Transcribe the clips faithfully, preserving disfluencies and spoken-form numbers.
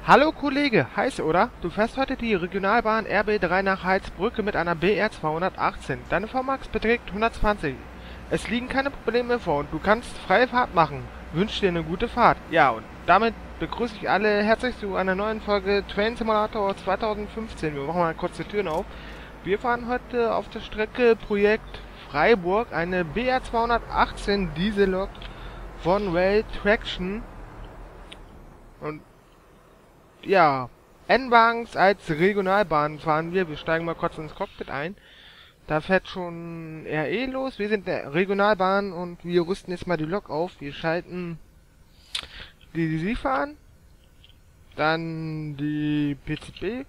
Hallo Kollege, heiß oder? Du fährst heute die Regionalbahn R B drei nach Heilsbrücke mit einer B R zweihundertachtzehn. Deine V Max beträgt hundertzwanzig. Es liegen keine Probleme vor und du kannst freie Fahrt machen. Wünsche dir eine gute Fahrt. Ja, und damit begrüße ich alle herzlich zu einer neuen Folge Train Simulator zweitausendfünfzehn. Wir machen mal kurz die Türen auf. Wir fahren heute auf der Strecke Projekt Freiburg eine B R zweihundertachtzehn Diesellok von Rail Traction. Und ja, N-Wagens als Regionalbahn fahren wir. Wir steigen mal kurz ins Cockpit ein. Da fährt schon R E los. Wir sind der Regionalbahn und wir rüsten jetzt mal die Lok auf. Wir schalten die SIFA an. Dann die P C B.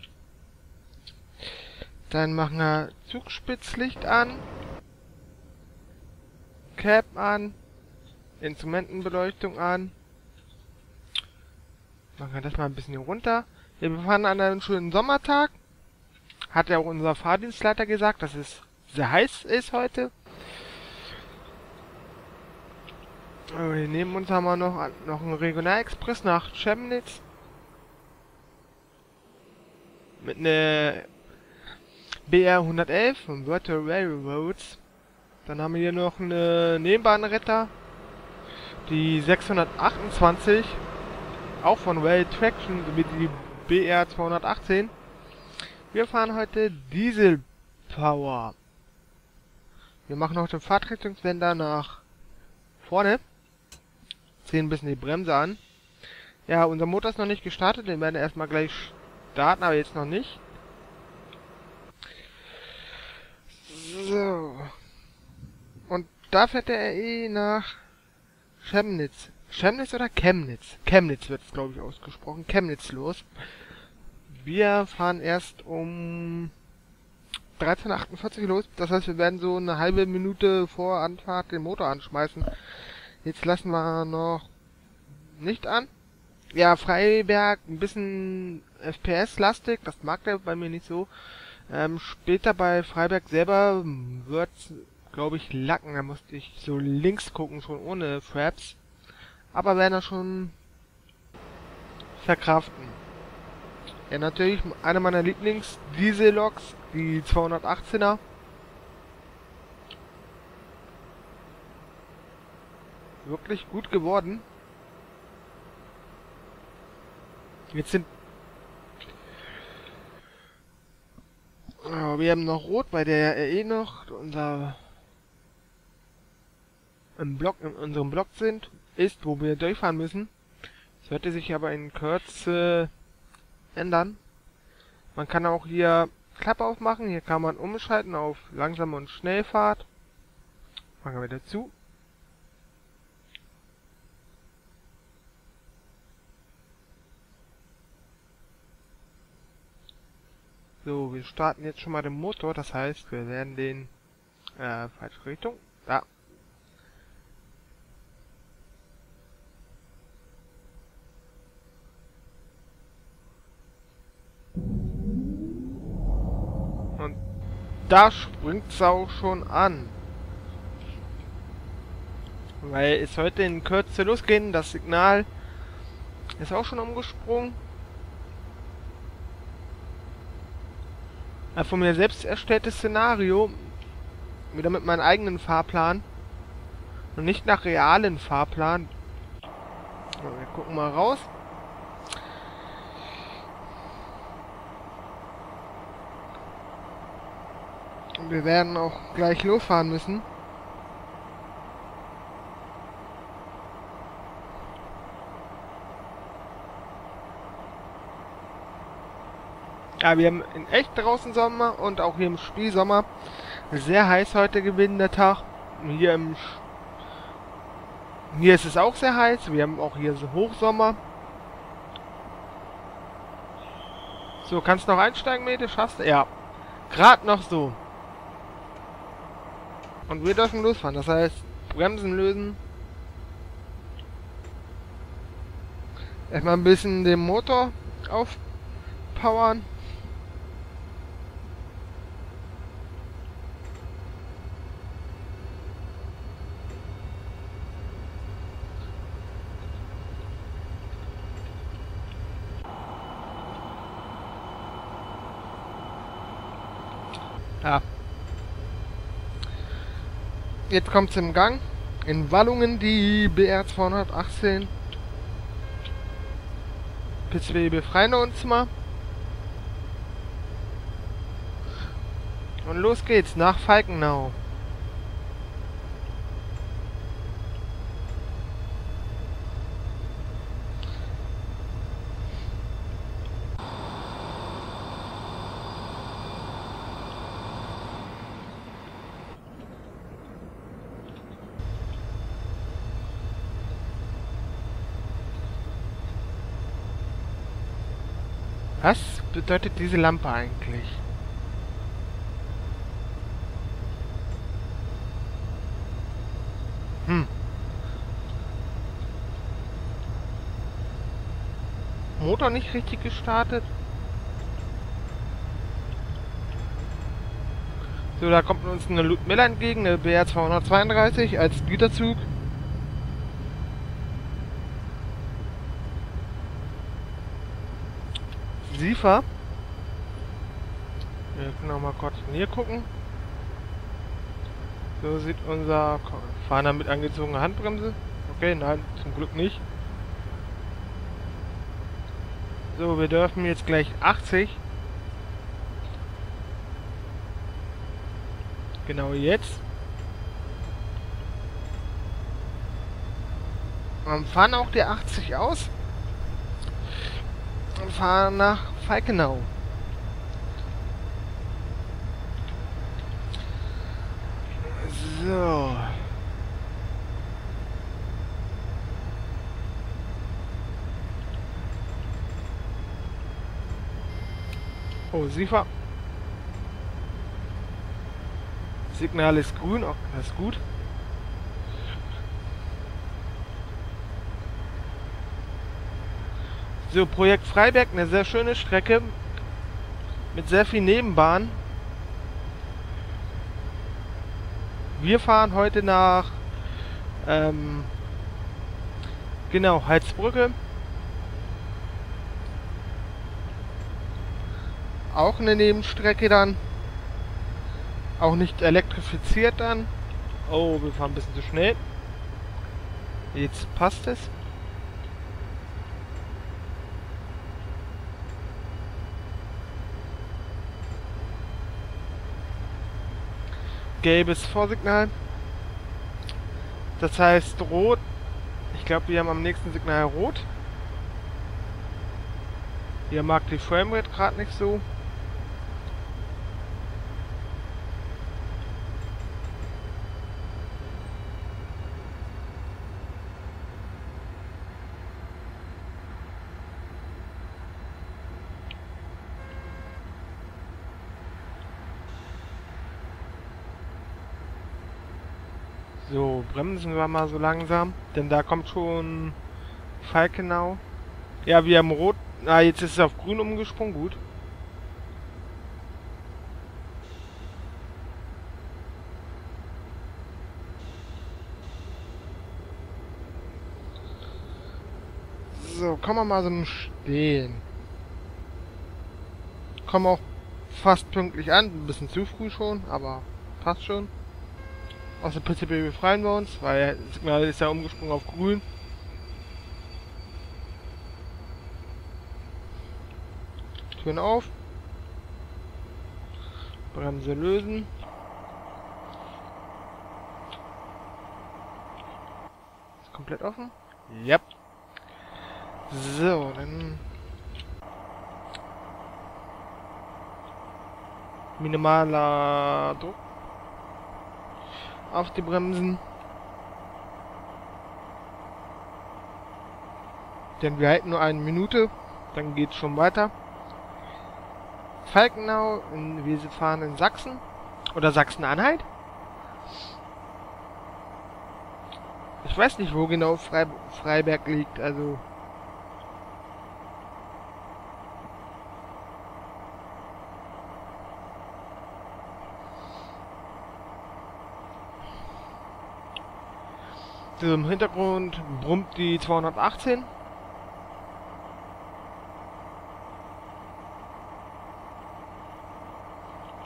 Dann machen wir Zugspitzlicht an. Cap an. Instrumentenbeleuchtung an. Machen wir das mal ein bisschen hier runter. Wir fahren an einem schönen Sommertag. Hat ja auch unser Fahrdienstleiter gesagt, dass es sehr heiß ist heute. Aber wir nehmen uns einmal noch, noch einen Regionalexpress nach Chemnitz. Mit einer B R hundertelf von Virtual Railroads. Dann haben wir hier noch eine Nebenbahnretter. Die sechshundertachtundzwanzig. Auch von Rail Traction, sowie die B R zweihundertachtzehn. Wir fahren heute Diesel Power. Wir machen noch den Fahrtrichtungswender nach vorne. Ziehen ein bisschen die Bremse an. Ja, unser Motor ist noch nicht gestartet, den werden wir erstmal gleich starten, aber jetzt noch nicht. So. Und da fährt der R E nach Chemnitz. Chemnitz oder Chemnitz? Chemnitz wird es, glaube ich, ausgesprochen. Chemnitz los. Wir fahren erst um dreizehn Uhr achtundvierzig los. Das heißt, wir werden so eine halbe Minute vor Anfahrt den Motor anschmeißen. Jetzt lassen wir noch nicht an. Ja, Freiberg, ein bisschen F P S-lastig. Das mag der bei mir nicht so. Ähm, später bei Freiberg selber wird es, glaube ich, lacken. Da musste ich so links gucken, schon ohne Fraps. Aber werden wir schon verkraften. Ja, natürlich eine meiner Lieblings-Diesel-Loks, die zweihundertachtzehner. Wirklich gut geworden. Jetzt sind... Oh, wir haben noch Rot, bei der R E noch unser... im Block, in unserem Block sind, ist, wo wir durchfahren müssen. Das wird sich aber in Kürze ändern. Man kann auch hier Klappe aufmachen. Hier kann man umschalten auf Langsam- und Schnellfahrt. Machen wir wieder zu. So, wir starten jetzt schon mal den Motor. Das heißt, wir werden den äh, falsche Richtung. Da. Und da springt es auch schon an. Weil es heute in Kürze losgehen. Das Signal ist auch schon umgesprungen. Ein von mir selbst erstelltes Szenario. Wieder mit meinem eigenen Fahrplan. Und nicht nach realen Fahrplan. So, wir gucken mal raus. Wir werden auch gleich losfahren müssen. Ja, wir haben in echt draußen Sommer und auch hier im Spiel Sommer. Sehr heiß heute gewesen der Tag. Hier im Sch hier ist es auch sehr heiß. Wir haben auch hier so Hochsommer. So, kannst du noch einsteigen, Mädel? Schaffst du? Ja. Gerade noch so. Und wir dürfen losfahren, das heißt, Bremsen lösen. Erstmal ein bisschen den Motor aufpowern. Ja. Jetzt kommt's im Gang. In Wallungen die B R zweihundertachtzehn. P zwei befreien wir uns mal. Und los geht's nach Falkenau. Was bedeutet diese Lampe eigentlich? Hm. Motor nicht richtig gestartet? So, da kommt uns eine Ludmilla entgegen, eine B R zweihundertzweiunddreißig als Güterzug. Siefer. Wir können auch mal kurz hier gucken. So sieht unser Fahrer mit angezogener Handbremse. Okay, nein, zum Glück nicht. So, wir dürfen jetzt gleich achtzig. Genau jetzt. Wir fahren auch die achtzig aus. Und fahren nach Falkenau. So. Oh, Siefer. Signal ist grün, auch das ist gut. So, Projekt Freiberg, eine sehr schöne Strecke mit sehr viel Nebenbahn. Wir fahren heute nach ähm, genau, Heizbrücke. Auch eine Nebenstrecke dann. Auch nicht elektrifiziert dann. Oh, wir fahren ein bisschen zu schnell. Jetzt passt es. Gelbes Vorsignal. Das heißt rot. Ich glaube, wir haben am nächsten Signal rot. Hier mag die Framerate gerade nicht so. So, bremsen wir mal so langsam, denn da kommt schon Falkenau. Ja, wir haben rot. Ah, jetzt ist es auf grün umgesprungen, gut. So, kommen wir mal so im Stehen. Kommen auch fast pünktlich an, ein bisschen zu früh schon, aber passt schon. Aus der P C B befreien wir uns, weil das Signal ist ja umgesprungen auf grün. Türen auf. Bremse lösen. Ist komplett offen? Yep. So, dann minimaler Druck auf die Bremsen. Denn wir halten nur eine Minute, dann geht's schon weiter. Falkenau, in, wir fahren in Sachsen oder Sachsen-Anhalt. Ich weiß nicht, wo genau Frei, Freiberg liegt, also so, im Hintergrund brummt die zweihundertachtzehn.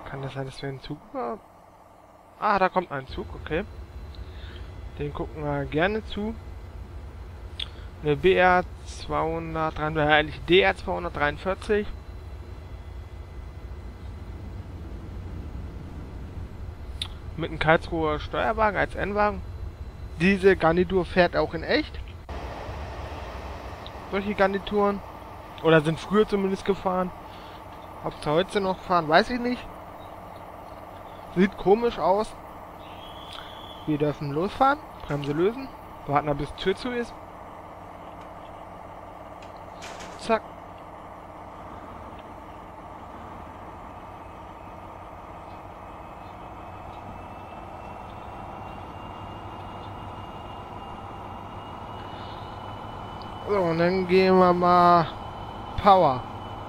Kann das sein, dass wir einen Zug... Ah, da kommt ein Zug, okay. Den gucken wir gerne zu. Eine B R zweihundertdreiundvierzig, äh, eigentlich D R zweihundertdreiundvierzig. Mit einem Karlsruher Steuerwagen als N-Wagen. Diese Garnitur fährt auch in echt. Solche Garnituren. Oder sind früher zumindest gefahren. Ob sie heute noch fahren, weiß ich nicht. Sieht komisch aus. Wir dürfen losfahren. Bremse lösen. Warten, bis die Tür zu ist. Zack. So, und dann gehen wir mal Power.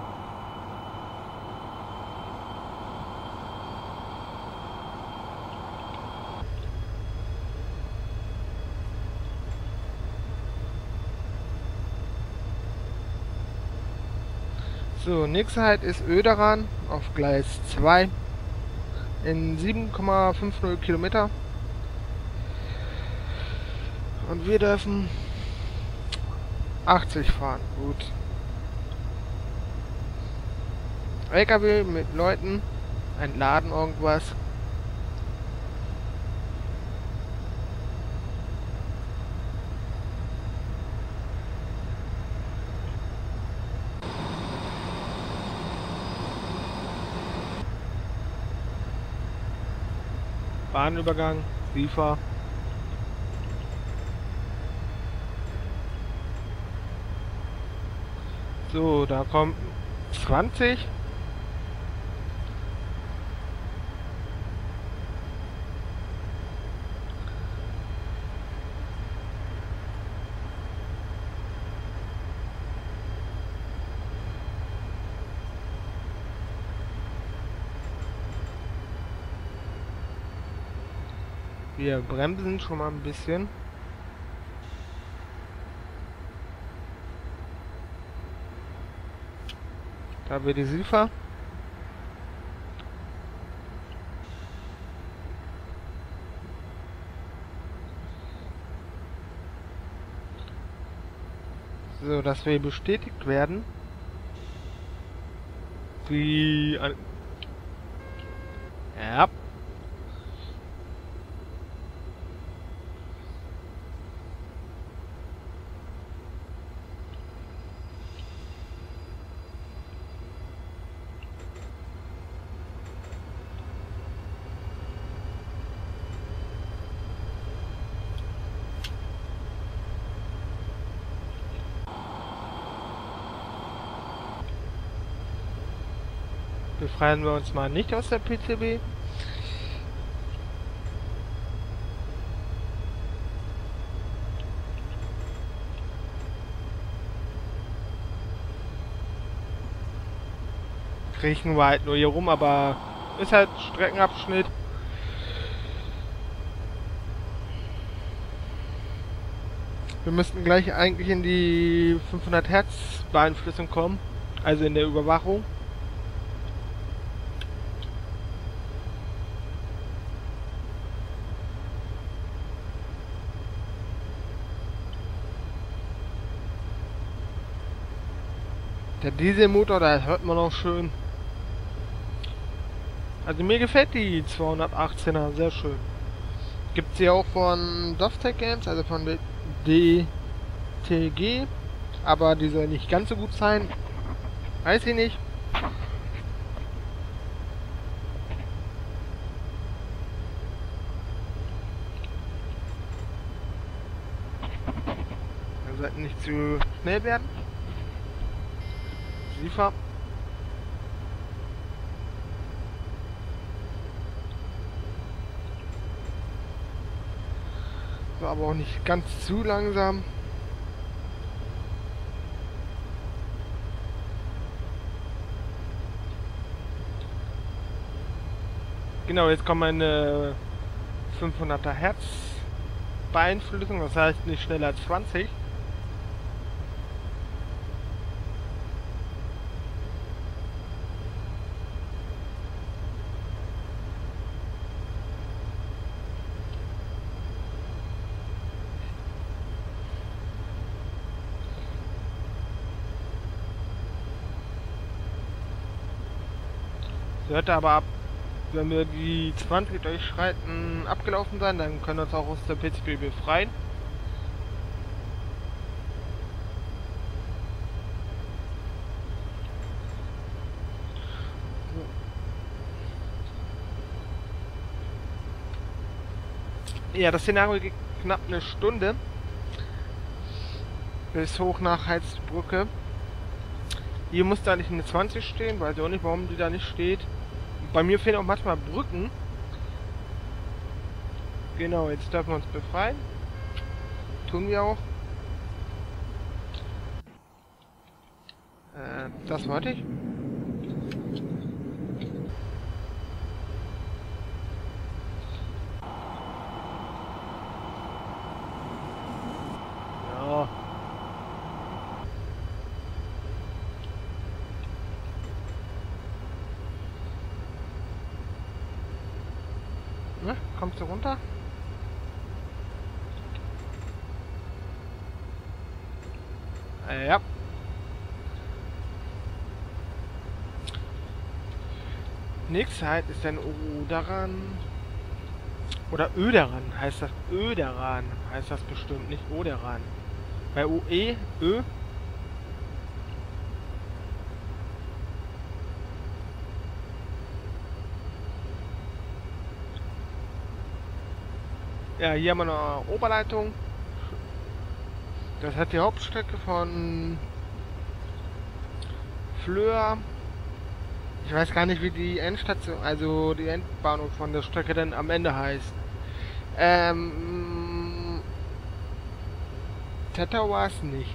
So, nächste Halt ist Oederan auf Gleis zwei in sieben Komma fünfzig Kilometer. Und wir dürfen achtzig fahren. Gut. L K W mit Leuten, entladen irgendwas. Bahnübergang, Liefer. So, da kommt zwanzig. Wir bremsen schon mal ein bisschen. Da wird die Silfer. So, dass wir bestätigt werden. Wie an... Ja. Befreien wir uns mal nicht aus der P C B. Kriechen wir halt nur hier rum, aber ist halt Streckenabschnitt. Wir müssten gleich eigentlich in die fünfhundert Hertz Beeinflussung kommen, also in der Überwachung. Der Dieselmotor, da hört man auch schön. Also mir gefällt die zweihundertachtzehner sehr schön. Gibt sie auch von Doftech Games, also von D T G, aber die soll nicht ganz so gut sein. Weiß ich nicht. Wir sollten nicht zu schnell werden. Liefer. So, aber auch nicht ganz zu langsam. Genau, jetzt kommt meine fünfhunderter Hertz Beeinflussung, das heißt nicht schneller als zwanzig. Sollte aber ab, wenn wir die zwanzig durchschreiten, abgelaufen sein, dann können wir uns auch aus der Pizzeria befreien. Ja, das Szenario geht knapp eine Stunde bis hoch nach Heizbrücke. Hier muss da nicht eine zwanzig stehen, weiß ich auch nicht, warum die da nicht steht. Bei mir fehlen auch manchmal Brücken. Genau, jetzt dürfen wir uns befreien. Tun wir auch. Äh, das wollte ich. Ja. Ne? Kommst du runter? Äh, ja. Nächste Halt ist dann Oderan. Oder Öderan heißt das. Öderan heißt das bestimmt, nicht Oderan. Bei O E, Ö. Ja, hier haben wir eine Oberleitung. Das hat die Hauptstrecke von Flöhr. Ich weiß gar nicht, wie die Endstation, also die Endbahnhof von der Strecke dann am Ende heißt. Ähm... Tettau war es nicht.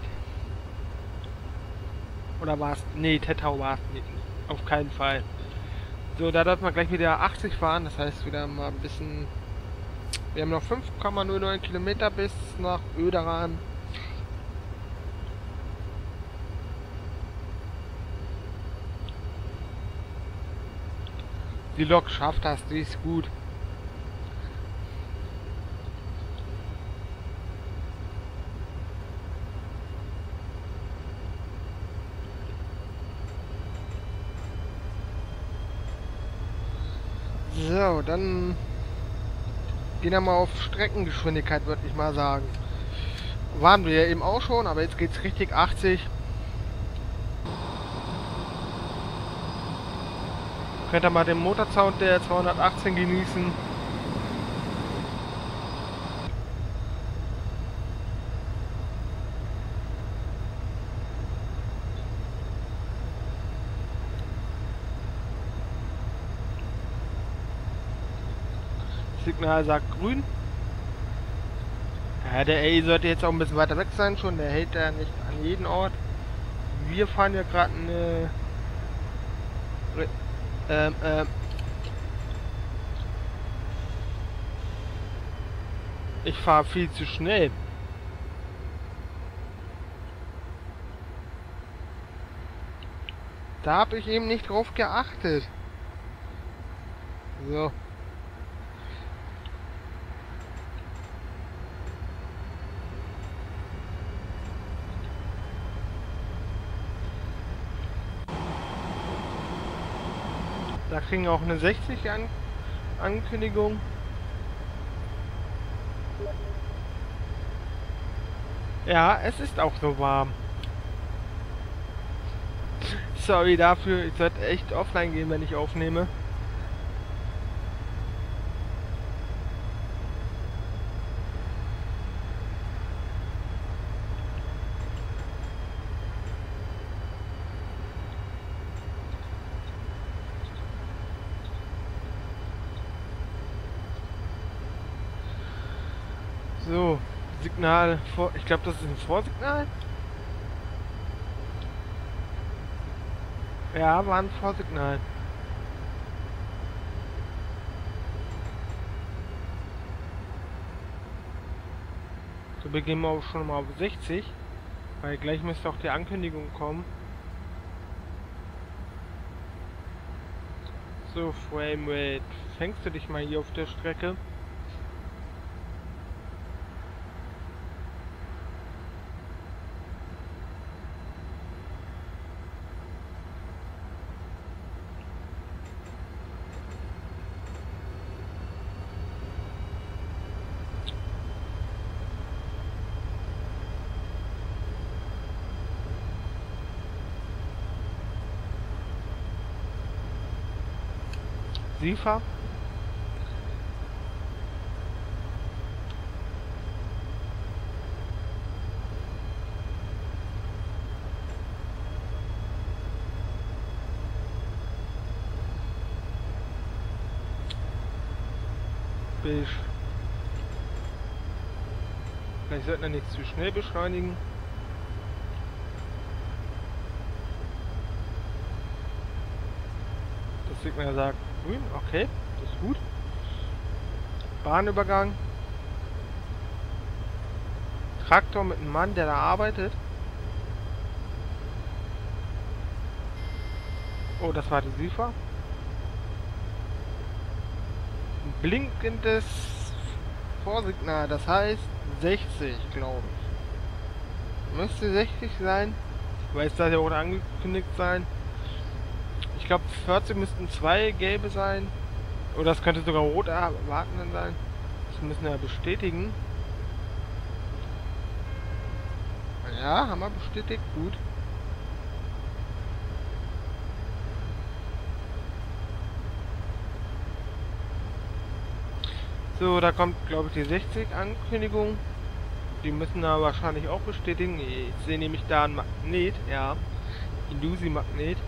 Oder war es? Nee, Tettau war es nicht. Auf keinen Fall. So, da darf man gleich wieder achtzig fahren, das heißt wieder mal ein bisschen... Wir haben noch fünf Komma null neun Kilometer bis nach Öderan. Die Lok schafft das, die ist gut. So, dann gehen wir mal auf Streckengeschwindigkeit, würde ich mal sagen. Waren wir ja eben auch schon, aber jetzt geht's richtig achtzig. Könnt ihr mal den Motorsound der zweihundertachtzehn genießen. Signal sagt grün. Ja, der A I sollte jetzt auch ein bisschen weiter weg sein schon, der hält ja nicht an jeden Ort. Wir fahren ja gerade eine... Ähm, ähm... Ich fahre viel zu schnell. Da habe ich eben nicht drauf geachtet. So. Da kriegen wir auch eine sechzig an Ankündigung. Ja, es ist auch so warm. Sorry dafür, ich sollte echt offline gehen, wenn ich aufnehme. So, Signal vor. Ich glaube, das ist ein Vorsignal. Ja, war ein Vorsignal. So, wir gehen wir auch schon mal auf sechzig. Weil gleich müsste auch die Ankündigung kommen. So, Framerate. Fängst du dich mal hier auf der Strecke? SIFA. Besch. Vielleicht sollten wir nicht zu schnell beschleunigen. Das Signal sagt grün, okay, das ist gut. Bahnübergang. Traktor mit einem Mann, der da arbeitet. Oh, das war die SIFA. Blinkendes Vorsignal, das heißt sechzig, glaube ich. Müsste sechzig sein. Weil es da ja auch angekündigt sein. Ich glaube vierzig müssten zwei gelbe sein. Oder es könnte sogar rot erwarten sein. Das müssen wir ja bestätigen. Ja, haben wir bestätigt. Gut. So, da kommt, glaube ich, die sechzig Ankündigung. Die müssen wir wahrscheinlich auch bestätigen. Ich sehe nämlich da ein Magnet, ja. Indusi-Magnet.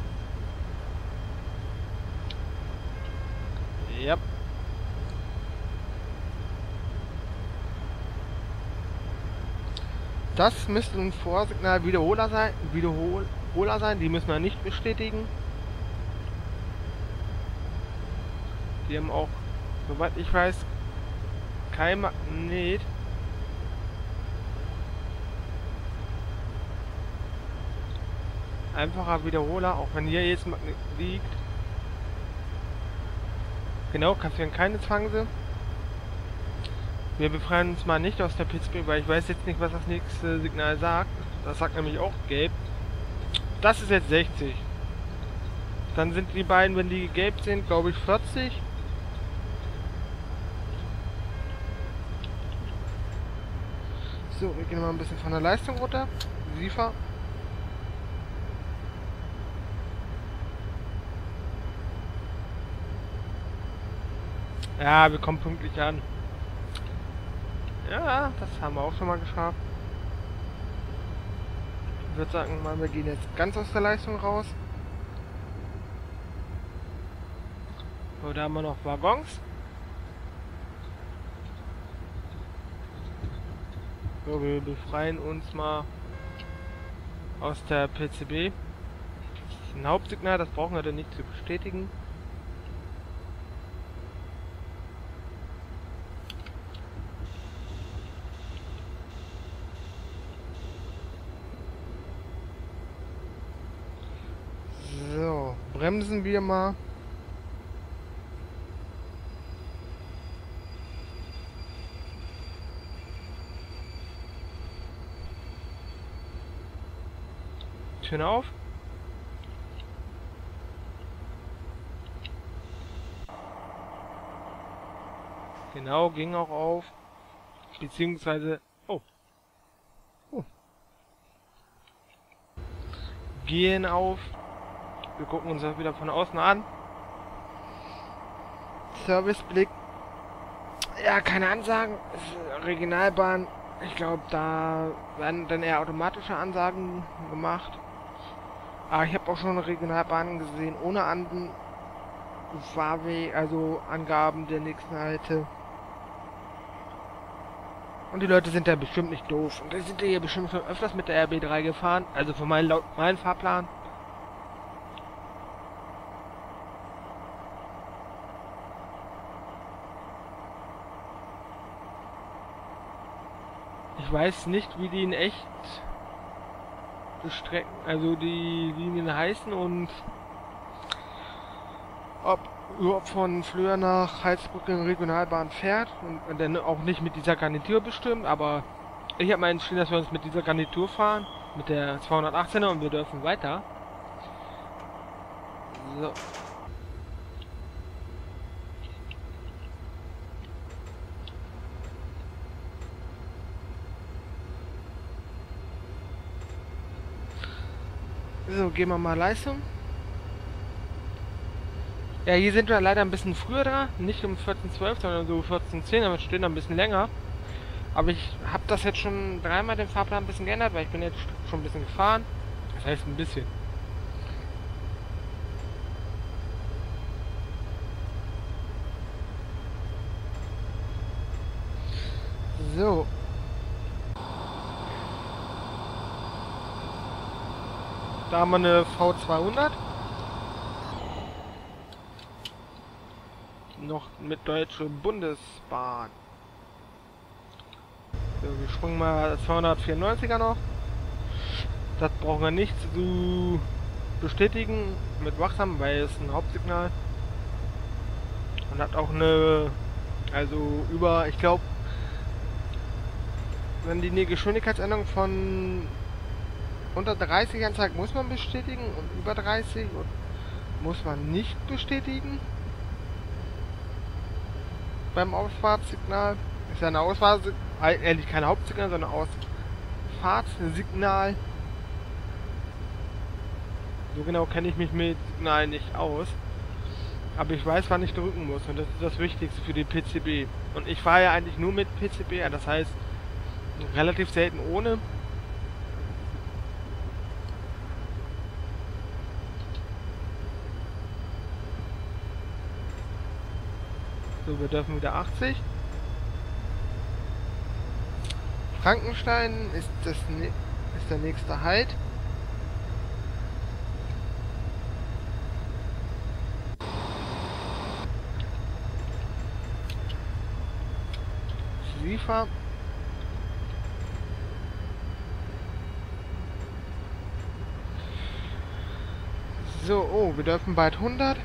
Ja. Das müsste ein Vorsignal Wiederholer sein, Wiederholer sein, die müssen wir nicht bestätigen. Die haben auch, soweit ich weiß, kein Magnet. Einfacher Wiederholer, auch wenn hier jetzt Magnet liegt. Genau, kassieren keine Zwangse. Wir befreien uns mal nicht aus der Pittsburgh, weil ich weiß jetzt nicht, was das nächste Signal sagt. Das sagt nämlich auch gelb. Das ist jetzt sechzig. Dann sind die beiden, wenn die gelb sind, glaube ich vierzig. So, wir gehen mal ein bisschen von der Leistung runter. SIFA. Ja, wir kommen pünktlich an. Ja, das haben wir auch schon mal geschafft. Ich würde sagen, mal, wir gehen jetzt ganz aus der Leistung raus. So, da haben wir noch Waggons. So, wir befreien uns mal aus der P C B. Das ist ein Hauptsignal, das brauchen wir dann nicht zu bestätigen. So, bremsen wir mal. Türen auf. Genau, ging auch auf. Beziehungsweise... Oh. oh. Gehen auf. Wir gucken uns das wieder von außen an. Serviceblick. Ja, keine Ansagen. Regionalbahn. Ich glaube, da werden dann eher automatische Ansagen gemacht. Aber ich habe auch schon Regionalbahnen gesehen ohne An Fahrweg, also Angaben der nächsten Halte. Und die Leute sind da bestimmt nicht doof. Und die sind ja hier bestimmt schon öfters mit der R B drei gefahren. Also von meinem, laut meinem Fahrplan. Ich weiß nicht, wie die in echt die Strecken, also die Linien heißen und ob überhaupt von Flöhr nach Heilsbrücke eine Regionalbahn fährt und, und dann auch nicht mit dieser Garnitur bestimmt, aber ich habe mal entschieden, dass wir uns mit dieser Garnitur fahren, mit der zweihundertachtzehner und wir dürfen weiter. So. So, gehen wir mal Leistung. Ja, hier sind wir leider ein bisschen früher da. Nicht um vierzehn Uhr zwölf, sondern so vierzehn Uhr zehn, aber wir stehen da ein bisschen länger. Aber ich habe das jetzt schon dreimal den Fahrplan ein bisschen geändert, weil ich bin jetzt schon ein bisschen gefahren. Das heißt ein bisschen. So. Da haben wir eine V zweihundert. Noch mit Deutsche Bundesbahn. So, wir springen mal zweihundertvierundneunziger noch. Das brauchen wir nicht zu bestätigen mit wachsam, weil es ein Hauptsignal. Und hat auch eine, also über, ich glaube, wenn die eine Geschwindigkeitsänderung von unter dreißig anzeigt, muss man bestätigen und über dreißig und muss man nicht bestätigen. Beim Ausfahrtssignal ist ja eine Ausfahrt, eigentlich kein Hauptsignal, sondern Ausfahrtssignal. So genau kenne ich mich mit Signalen nicht aus. Aber ich weiß, wann ich drücken muss und das ist das Wichtigste für die P C B. Und ich fahre ja eigentlich nur mit P C B, das heißt relativ selten ohne. So, wir dürfen wieder achtzig. Frankenstein ist, das, ist der nächste Halt. Siefer. So, oh, wir dürfen bald hundert.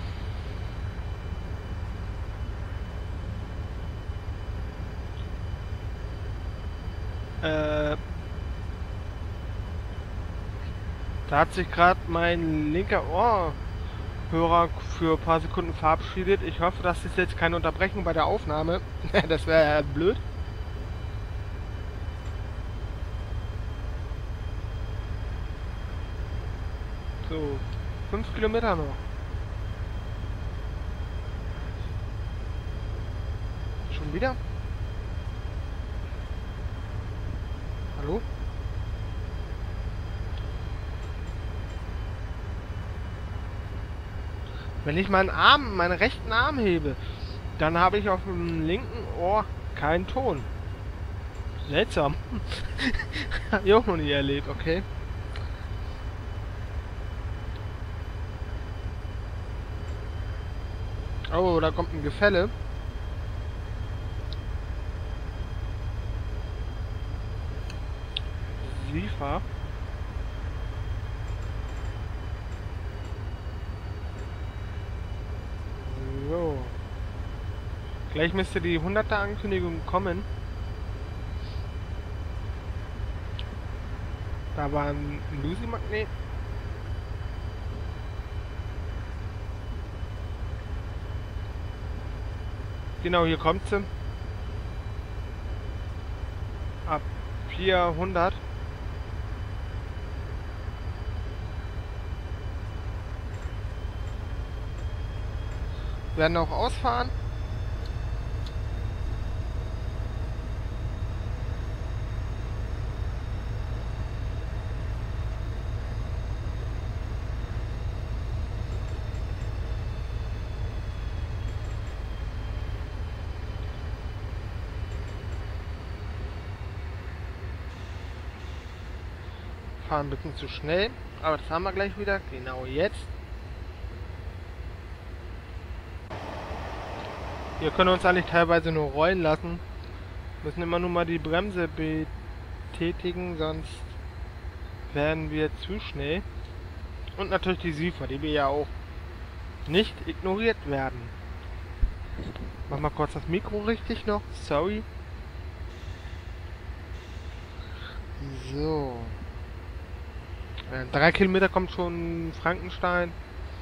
Äh, da hat sich gerade mein linker Ohrhörer für ein paar Sekunden verabschiedet. Ich hoffe, das ist jetzt keine Unterbrechung bei der Aufnahme. Das wäre ja blöd. So, fünf Kilometer noch. Schon wieder? Hallo? Wenn ich meinen Arm, meinen rechten Arm hebe, dann habe ich auf dem linken Ohr keinen Ton. Seltsam. Hab ich auch noch nie erlebt, okay. Oh, da kommt ein Gefälle. Siefer. So. Gleich müsste die hunderter Ankündigung kommen. Da war ein Lucy-Magnet. Genau, hier kommt sie. Ab vierhundert. Werden auch ausfahren. Fahren ein bisschen zu schnell, aber das haben wir gleich wieder. Genau jetzt. Hier können wir uns eigentlich teilweise nur rollen lassen. Müssen immer nur mal die Bremse betätigen, sonst werden wir zu schnell. Und natürlich die Siefer, die wir ja auch nicht ignoriert werden. Mach mal kurz das Mikro richtig noch. Sorry. So. Äh, drei Kilometer kommt schon Frankenstein.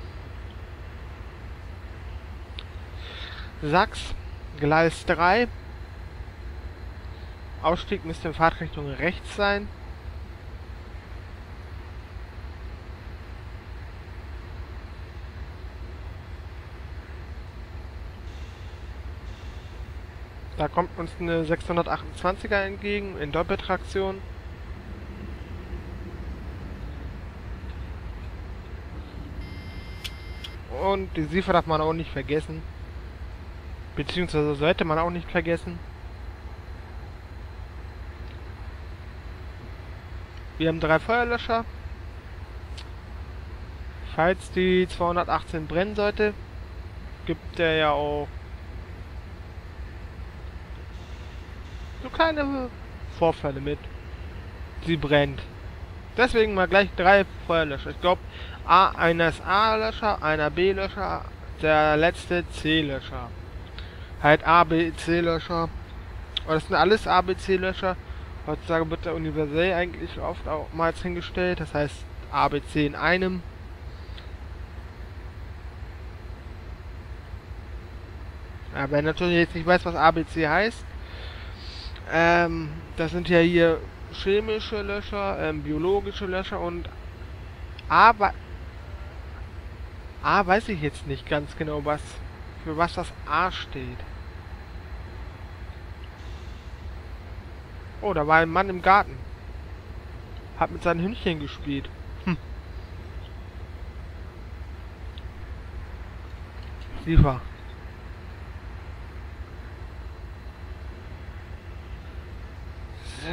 Sachs, Gleis drei. Ausstieg müsste in Fahrtrichtung rechts sein. Da kommt uns eine sechshundertachtundzwanziger entgegen in Doppeltraktion. Und die Siefer darf man auch nicht vergessen. Beziehungsweise sollte man auch nicht vergessen. Wir haben drei Feuerlöscher. Falls die zweihundertachtzehn brennen sollte, gibt er ja auch so kleine Vorfälle mit. Sie brennt. Deswegen mal gleich drei Feuerlöscher. Ich glaube, A, einer ist A-Löscher, einer B-Löscher, der letzte C-Löscher. Halt A, B, C-Löscher. Das sind alles A, B, C-Löscher. Heutzutage wird der universell eigentlich oft auch mal hingestellt. Das heißt A, B, C in einem. Ja, wer natürlich jetzt nicht weiß, was A B C heißt, ähm, das sind ja hier chemische Löscher, ähm, biologische Löscher und A, A weiß ich jetzt nicht ganz genau, was für was das A steht. Oh, da war ein Mann im Garten. Hat mit seinen Hündchen gespielt. Hm. Liefer. So.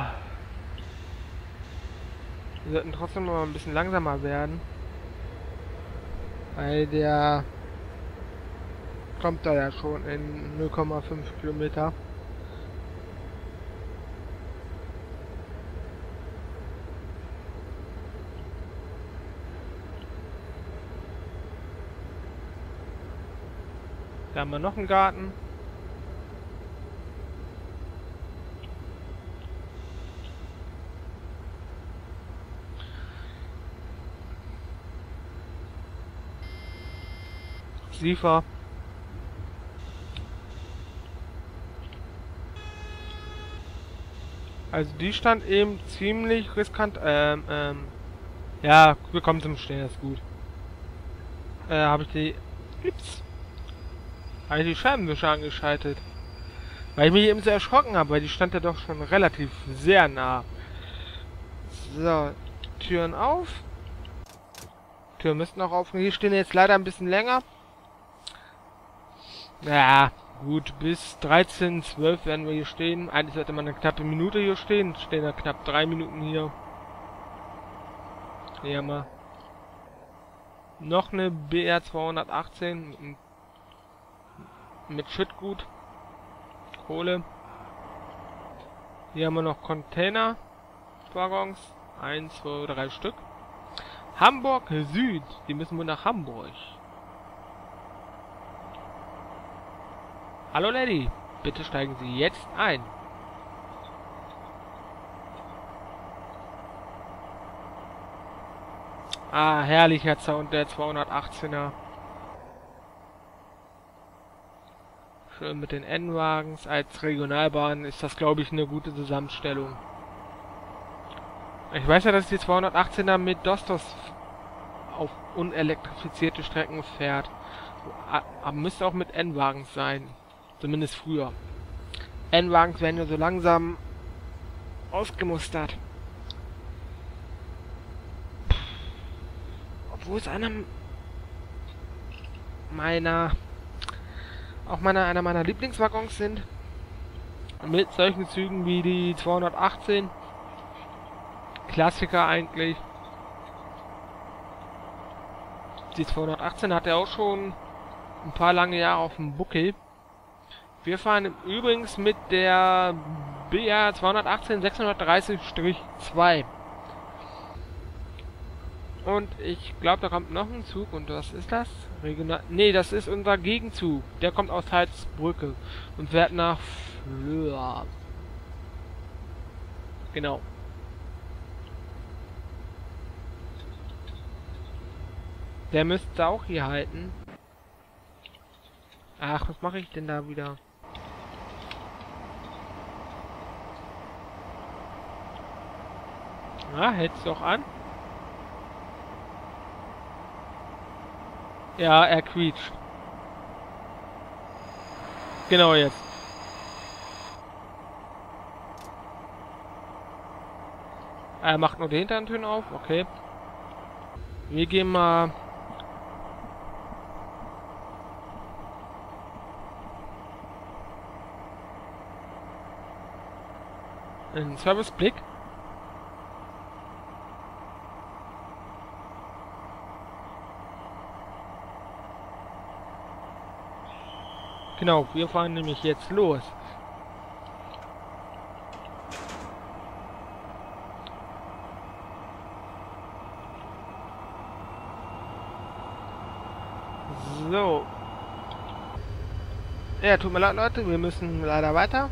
Wir sollten trotzdem noch mal ein bisschen langsamer werden. Weil der kommt da ja schon in null Komma fünf Kilometer. Da haben wir noch einen Garten. Siefer. Also die stand eben ziemlich riskant. Ähm, ähm. Ja, wir kommen zum Stehen, ist gut. Äh, habe ich die. Ups. Habe ich die Scheibenwischer angeschaltet. Weil ich mich eben so erschrocken habe, weil die stand ja doch schon relativ sehr nah. So, Türen auf. Türen müssten auch aufgehen. Hier stehen jetzt leider ein bisschen länger. Ja, gut, bis dreizehn, zwölf werden wir hier stehen. Eigentlich sollte man eine knappe Minute hier stehen. Stehen ja knapp drei Minuten hier. Hier haben wir noch eine B R zweihundertachtzehn mit, mit Schüttgut. Kohle. Hier haben wir noch Container-Waggons. Eins, zwei, drei Stück. Hamburg Süd. Die müssen wohl nach Hamburg. Hallo Lady, bitte steigen Sie jetzt ein. Ah, herrlicher Sound der zweihundertachtzehner. Schön mit den N-Wagens. Als Regionalbahn ist das, glaube ich, eine gute Zusammenstellung. Ich weiß ja, dass die zweihundertachtzehner mit Dostos auf unelektrifizierte Strecken fährt. Aber müsste auch mit N-Wagens sein. Zumindest früher. N-Wagens werden ja so langsam ausgemustert. Obwohl es einer meiner auch meiner, einer meiner Lieblingswaggons sind. Mit solchen Zügen wie die zweihundertachtzehn. Klassiker eigentlich. Die zweihundertachtzehn hat ja auch schon ein paar lange Jahre auf dem Buckel. Wir fahren übrigens mit der B R zweihundertachtzehn sechshundertdreißig zwei. Und ich glaube, da kommt noch ein Zug. Und was ist das? Regional. Nee, das ist unser Gegenzug. Der kommt aus Heilsbrücke und fährt nach Flöa. Genau. Der müsste auch hier halten. Ach, was mache ich denn da wieder? Na, hält's doch an. Ja, er quietscht. Genau jetzt. Er macht nur die hinteren Türen auf, okay. Wir gehen mal... in den Serviceblick. Genau, wir fahren nämlich jetzt los. So. Ja, tut mir leid, Leute, wir müssen leider weiter.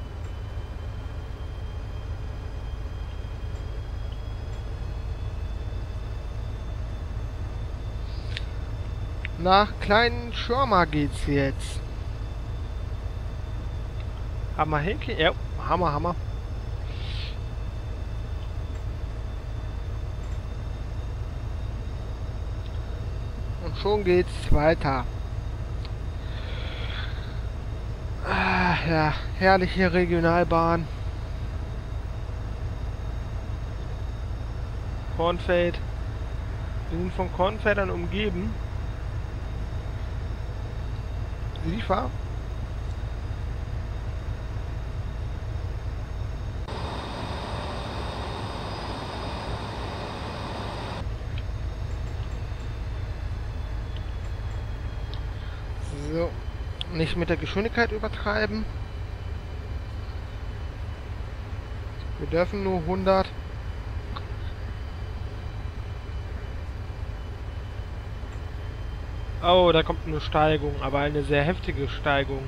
Nach Kleinen Schirma geht's jetzt. Hammer Henke? Ja, Hammer, Hammer. Und schon geht's weiter. Ah, ja, herrliche Regionalbahn. Kornfeld. Wir sind von Kornfeldern umgeben. Liefer. So, nicht mit der Geschwindigkeit übertreiben. Wir dürfen nur hundert. Oh, da kommt eine Steigung, aber eine sehr heftige Steigung.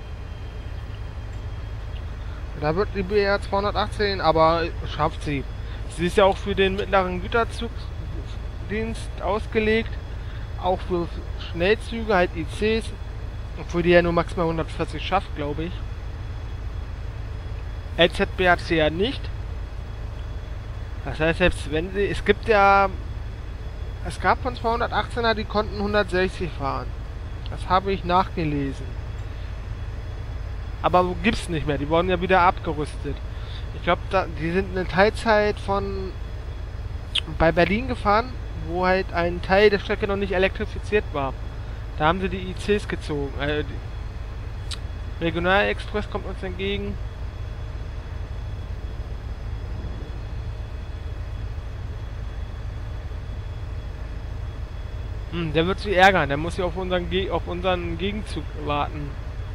Da wird die B R zweihundertachtzehn, aber schafft sie. Sie ist ja auch für den mittleren Güterzugdienst ausgelegt. Auch für Schnellzüge, halt I Cs. Für die er nur maximal hundertvierzig schafft, glaube ich. L Z B hat sie ja nicht. Das heißt, selbst wenn sie... Es gibt ja... Es gab von zweihundertachtzehner, die konnten hundertsechzig fahren. Das habe ich nachgelesen. Aber gibt's nicht mehr. Die wurden ja wieder abgerüstet. Ich glaube, die sind eine Teilzeit von... bei Berlin gefahren, wo halt ein Teil der Strecke noch nicht elektrifiziert war. Da haben sie die I Cs gezogen. Äh, die Regionalexpress kommt uns entgegen. Hm, der wird sich ärgern. Der muss ja auf unseren, Ge auf unseren Gegenzug warten.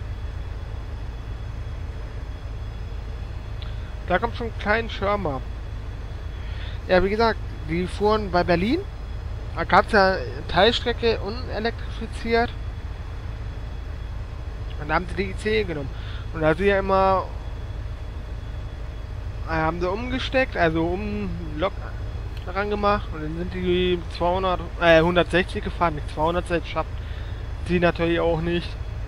Da kommt schon ein kleiner Schirmer. Ja, wie gesagt, die fuhren bei Berlin. Da gab es ja Teilstrecke unelektrifiziert. Und da haben sie die I C genommen. Und da sie ja immer... haben sie umgesteckt, also um Lok dran gemacht. Und dann sind die zweihundert, äh, hundertsechzig gefahren. Nicht zweihundertsechzig schafft sie natürlich auch nicht.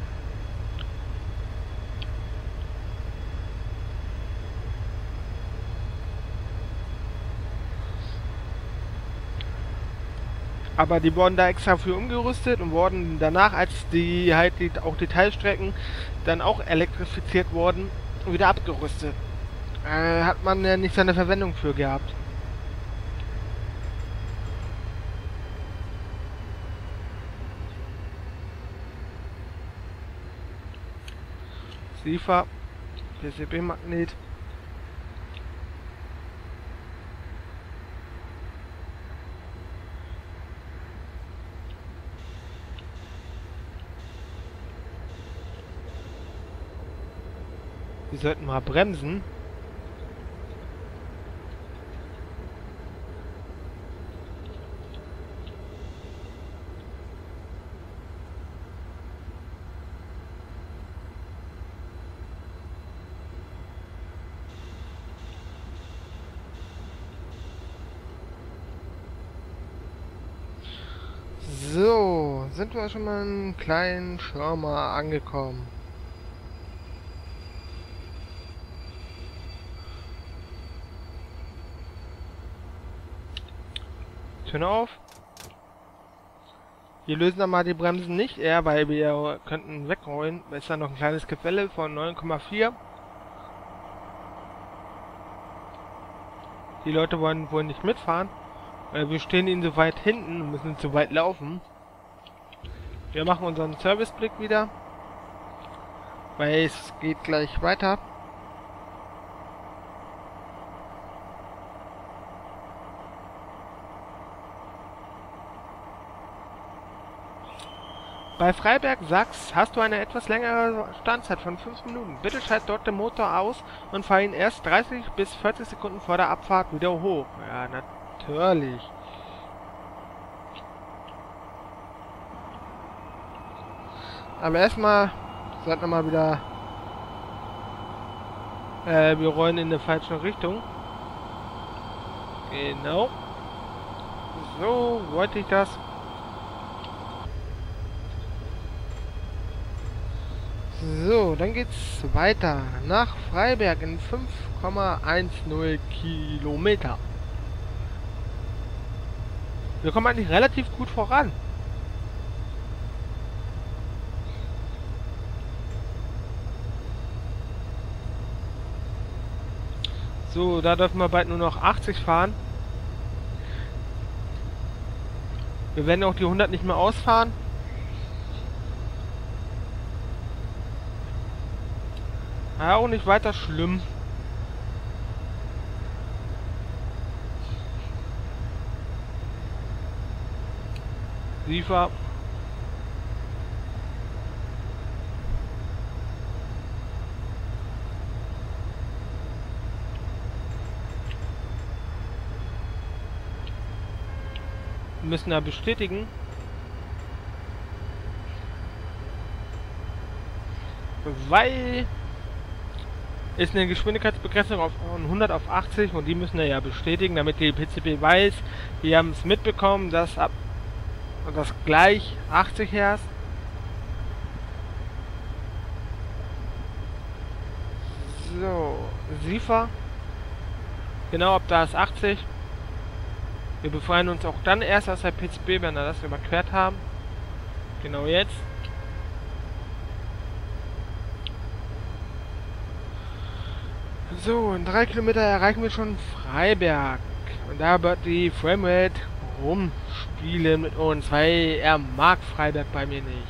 Aber die wurden da extra für umgerüstet und wurden danach, als die halt die, auch die Teilstrecken dann auch elektrifiziert wurden, wieder abgerüstet. Äh, hat man ja nicht seine Verwendung für gehabt. SIFA, P C B-Magnet. Wir sollten mal bremsen. So, sind wir schon mal in Kleinen Schirma angekommen. Türen auf. Wir lösen dann mal die Bremsen nicht, eher weil wir könnten wegrollen. Da ist dann noch ein kleines Gefälle von neun Komma vier. Die Leute wollen wohl nicht mitfahren. Weil wir stehen ihnen so weit hinten und müssen so weit laufen. Wir machen unseren Serviceblick wieder. Weil es geht gleich weiter. Bei Freiberg Sachs hast du eine etwas längere Standzeit von fünf Minuten. Bitte schalt dort den Motor aus und fahr ihn erst dreißig bis vierzig Sekunden vor der Abfahrt wieder hoch. Ja, natürlich. Aber erstmal sollten wir mal wieder... Äh, wir rollen in der falschen Richtung. Genau. So wollte ich das. So, dann geht's weiter nach Freiberg in fünf Komma zehn Kilometer. Wir kommen eigentlich relativ gut voran. So, da dürfen wir bald nur noch achtzig fahren. Wir werden auch die hundert nicht mehr ausfahren. Ja, auch nicht weiter schlimm. Liefer. Wir müssen da bestätigen. Weil ist eine Geschwindigkeitsbegrenzung auf von hundert auf achtzig und die müssen wir ja bestätigen, damit die P C B weiß, die haben es mitbekommen, dass ab das gleich achtzig herrscht. So, Siefer. Genau, ab da ist achtzig. Wir befreien uns auch dann erst aus der P C B, wenn wir das überquert haben. Genau jetzt. So, in drei Kilometer erreichen wir schon Freiberg. Und da wird die Framerate rumspielen mit uns, weil er mag Freiberg bei mir nicht.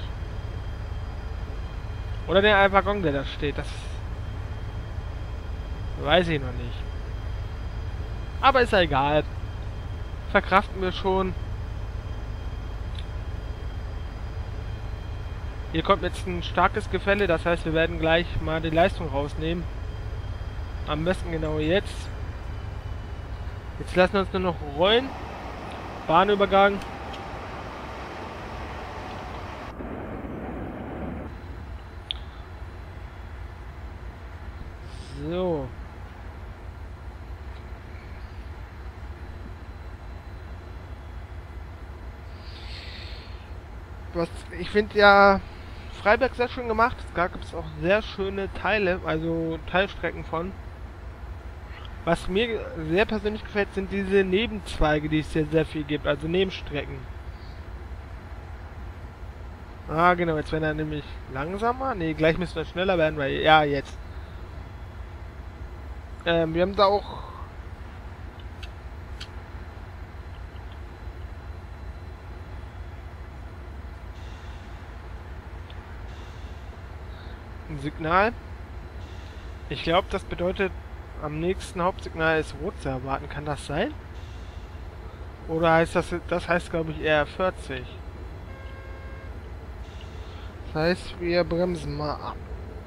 Oder der Waggon, der da steht, das weiß ich noch nicht. Aber ist ja egal. Verkraften wir schon. Hier kommt jetzt ein starkes Gefälle, das heißt, wir werden gleich mal die Leistung rausnehmen. Am besten genau jetzt. Jetzt lassen wir uns nur noch rollen. Bahnübergang. So. Was ich finde ja Freiberg sehr schön gemacht. Da gibt es auch sehr schöne Teile, also Teilstrecken von. Was mir sehr persönlich gefällt, sind diese Nebenzweige, die es hier sehr viel gibt, also Nebenstrecken. Ah, genau, jetzt werden wir nämlich langsamer. Ne, gleich müssen wir schneller werden, weil, ja, jetzt. Ähm, wir haben da auch... ein Signal. Ich glaube, das bedeutet... am nächsten Hauptsignal ist rot zu erwarten. Kann das sein? Oder heißt das, das heißt glaube ich eher vierzig. Das heißt, wir bremsen mal ab.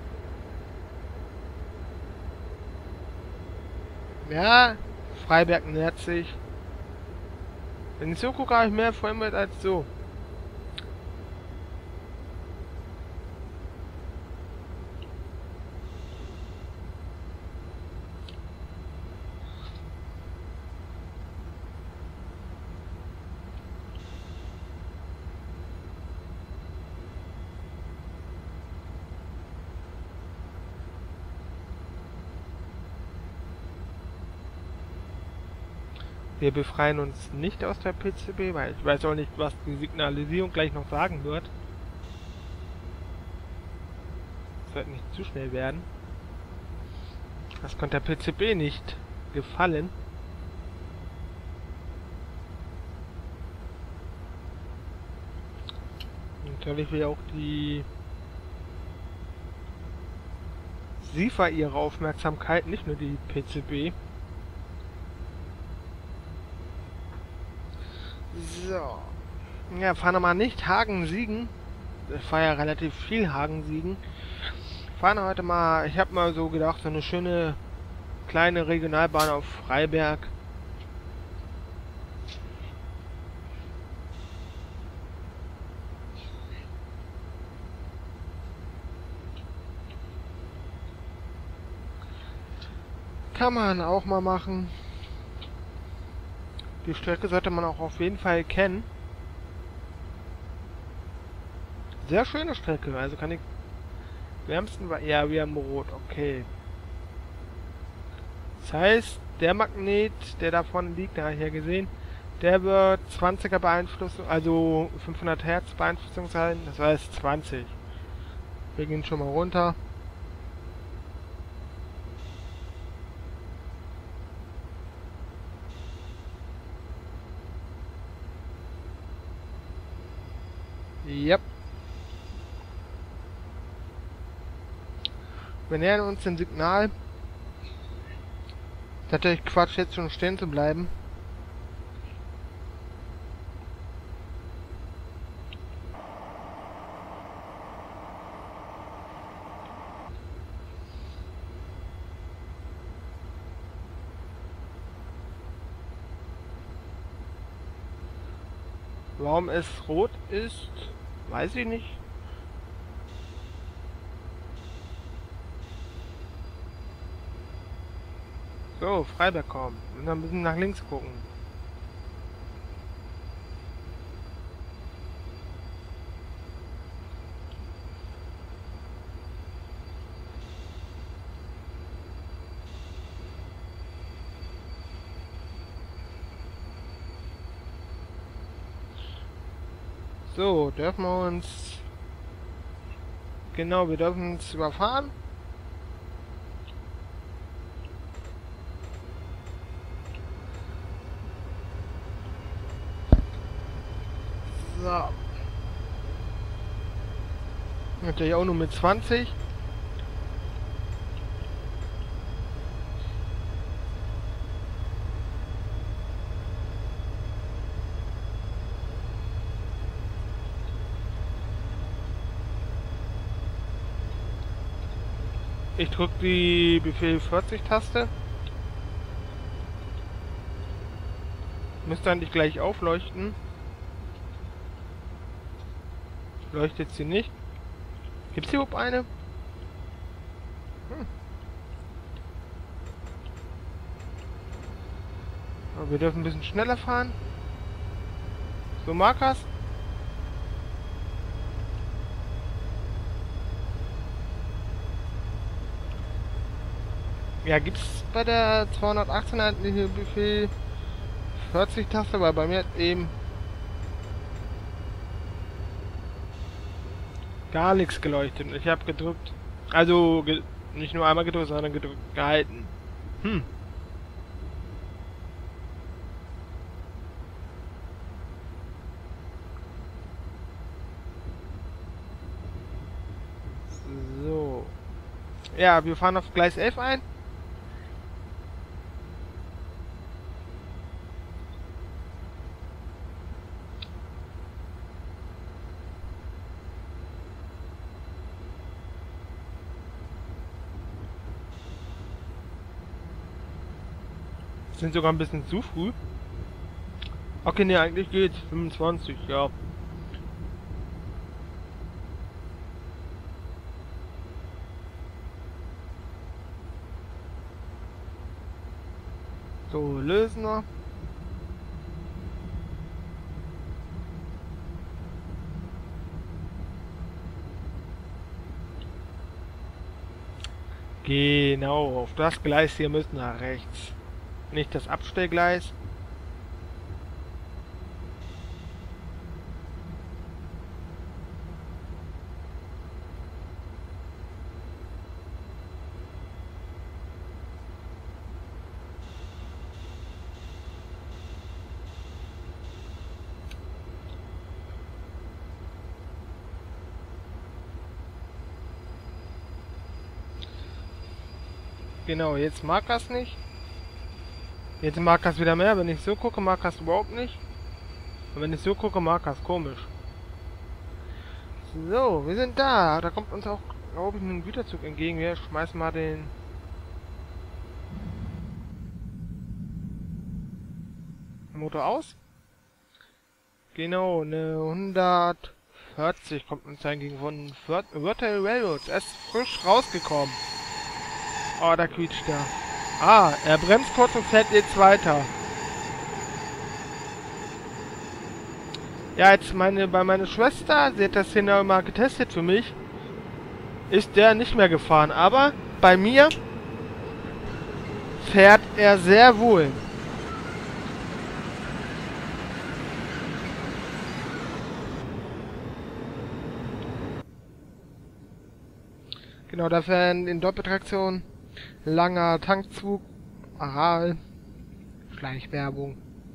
Ja, Freiberg nähert sich. Wenn ich so gucke, habe ich mehr Framerate als so. Wir befreien uns nicht aus der P C B, weil ich weiß auch nicht, was die Signalisierung gleich noch sagen wird. Es wird nicht zu schnell werden. Das konnte der P C B nicht gefallen. Natürlich will auch die SIFA ihre Aufmerksamkeit, nicht nur die P C B. So. Ja, fahren wir mal nicht Hagen-Siegen. Es war ja relativ viel Hagen-Siegen. Fahren heute mal, ich habe mal so gedacht, so eine schöne kleine Regionalbahn auf Freiberg. Kann man auch mal machen. Die Strecke sollte man auch auf jeden Fall kennen. Sehr schöne Strecke, also kann ich wärmsten war ja wie am Rot, okay. Das heißt, der Magnet, der da vorne liegt, da habe ich ja gesehen, der wird zwanziger Beeinflussung, also fünfhundert Hertz Beeinflussung sein, das heißt zwanzig. Wir gehen schon mal runter. Yep. Wir nähern uns dem Signal. Ist natürlich Quatsch, jetzt schon stehen zu bleiben. Warum es rot ist, weiß ich nicht. So, Freiberg kommen. Und dann müssen wir nach links gucken. So, dürfen wir uns... Genau, wir dürfen uns überfahren. So. Natürlich auch nur mit zwanzig. Ich drücke die Befehl vierzig Taste. Müsste eigentlich gleich aufleuchten. Leuchtet sie nicht. Gibt es hier überhaupt eine? Hm. Aber wir dürfen ein bisschen schneller fahren. So, Markers. Ja, gibt's bei der zweihundertachtzehn eigentlich Befehl vierzig Taste, weil bei mir hat eben gar nichts geleuchtet. Ich habe gedrückt. Also ge nicht nur einmal gedrückt, sondern gedrückt gehalten. Hm. So. Ja, wir fahren auf Gleis elf ein. Sind sogar ein bisschen zu früh. Okay, ne, eigentlich geht's. fünfundzwanzig, ja. So, lösen wir. Genau, auf das Gleis hier müssen wir nach rechts. Nicht das Abstellgleis. Genau, jetzt mag das nicht. Jetzt mag das wieder mehr. Wenn ich so gucke, mag das überhaupt nicht. Und wenn ich so gucke, mag das komisch. So, wir sind da. Da kommt uns auch, glaube ich, ein Güterzug entgegen. Wir schmeißen mal den... Motor aus. Genau, eine hundertvierzig kommt uns entgegen von Virtual Railroads. Er ist frisch rausgekommen. Oh, da quietscht er. Ah, er bremst kurz und fährt jetzt weiter. Ja, jetzt meine, bei meiner Schwester, sie hat das hier noch mal getestet für mich, ist der nicht mehr gefahren. Aber bei mir fährt er sehr wohl. Genau, da fährt in Doppeltraktion, langer Tankzug, Aral, Schleichwerbung.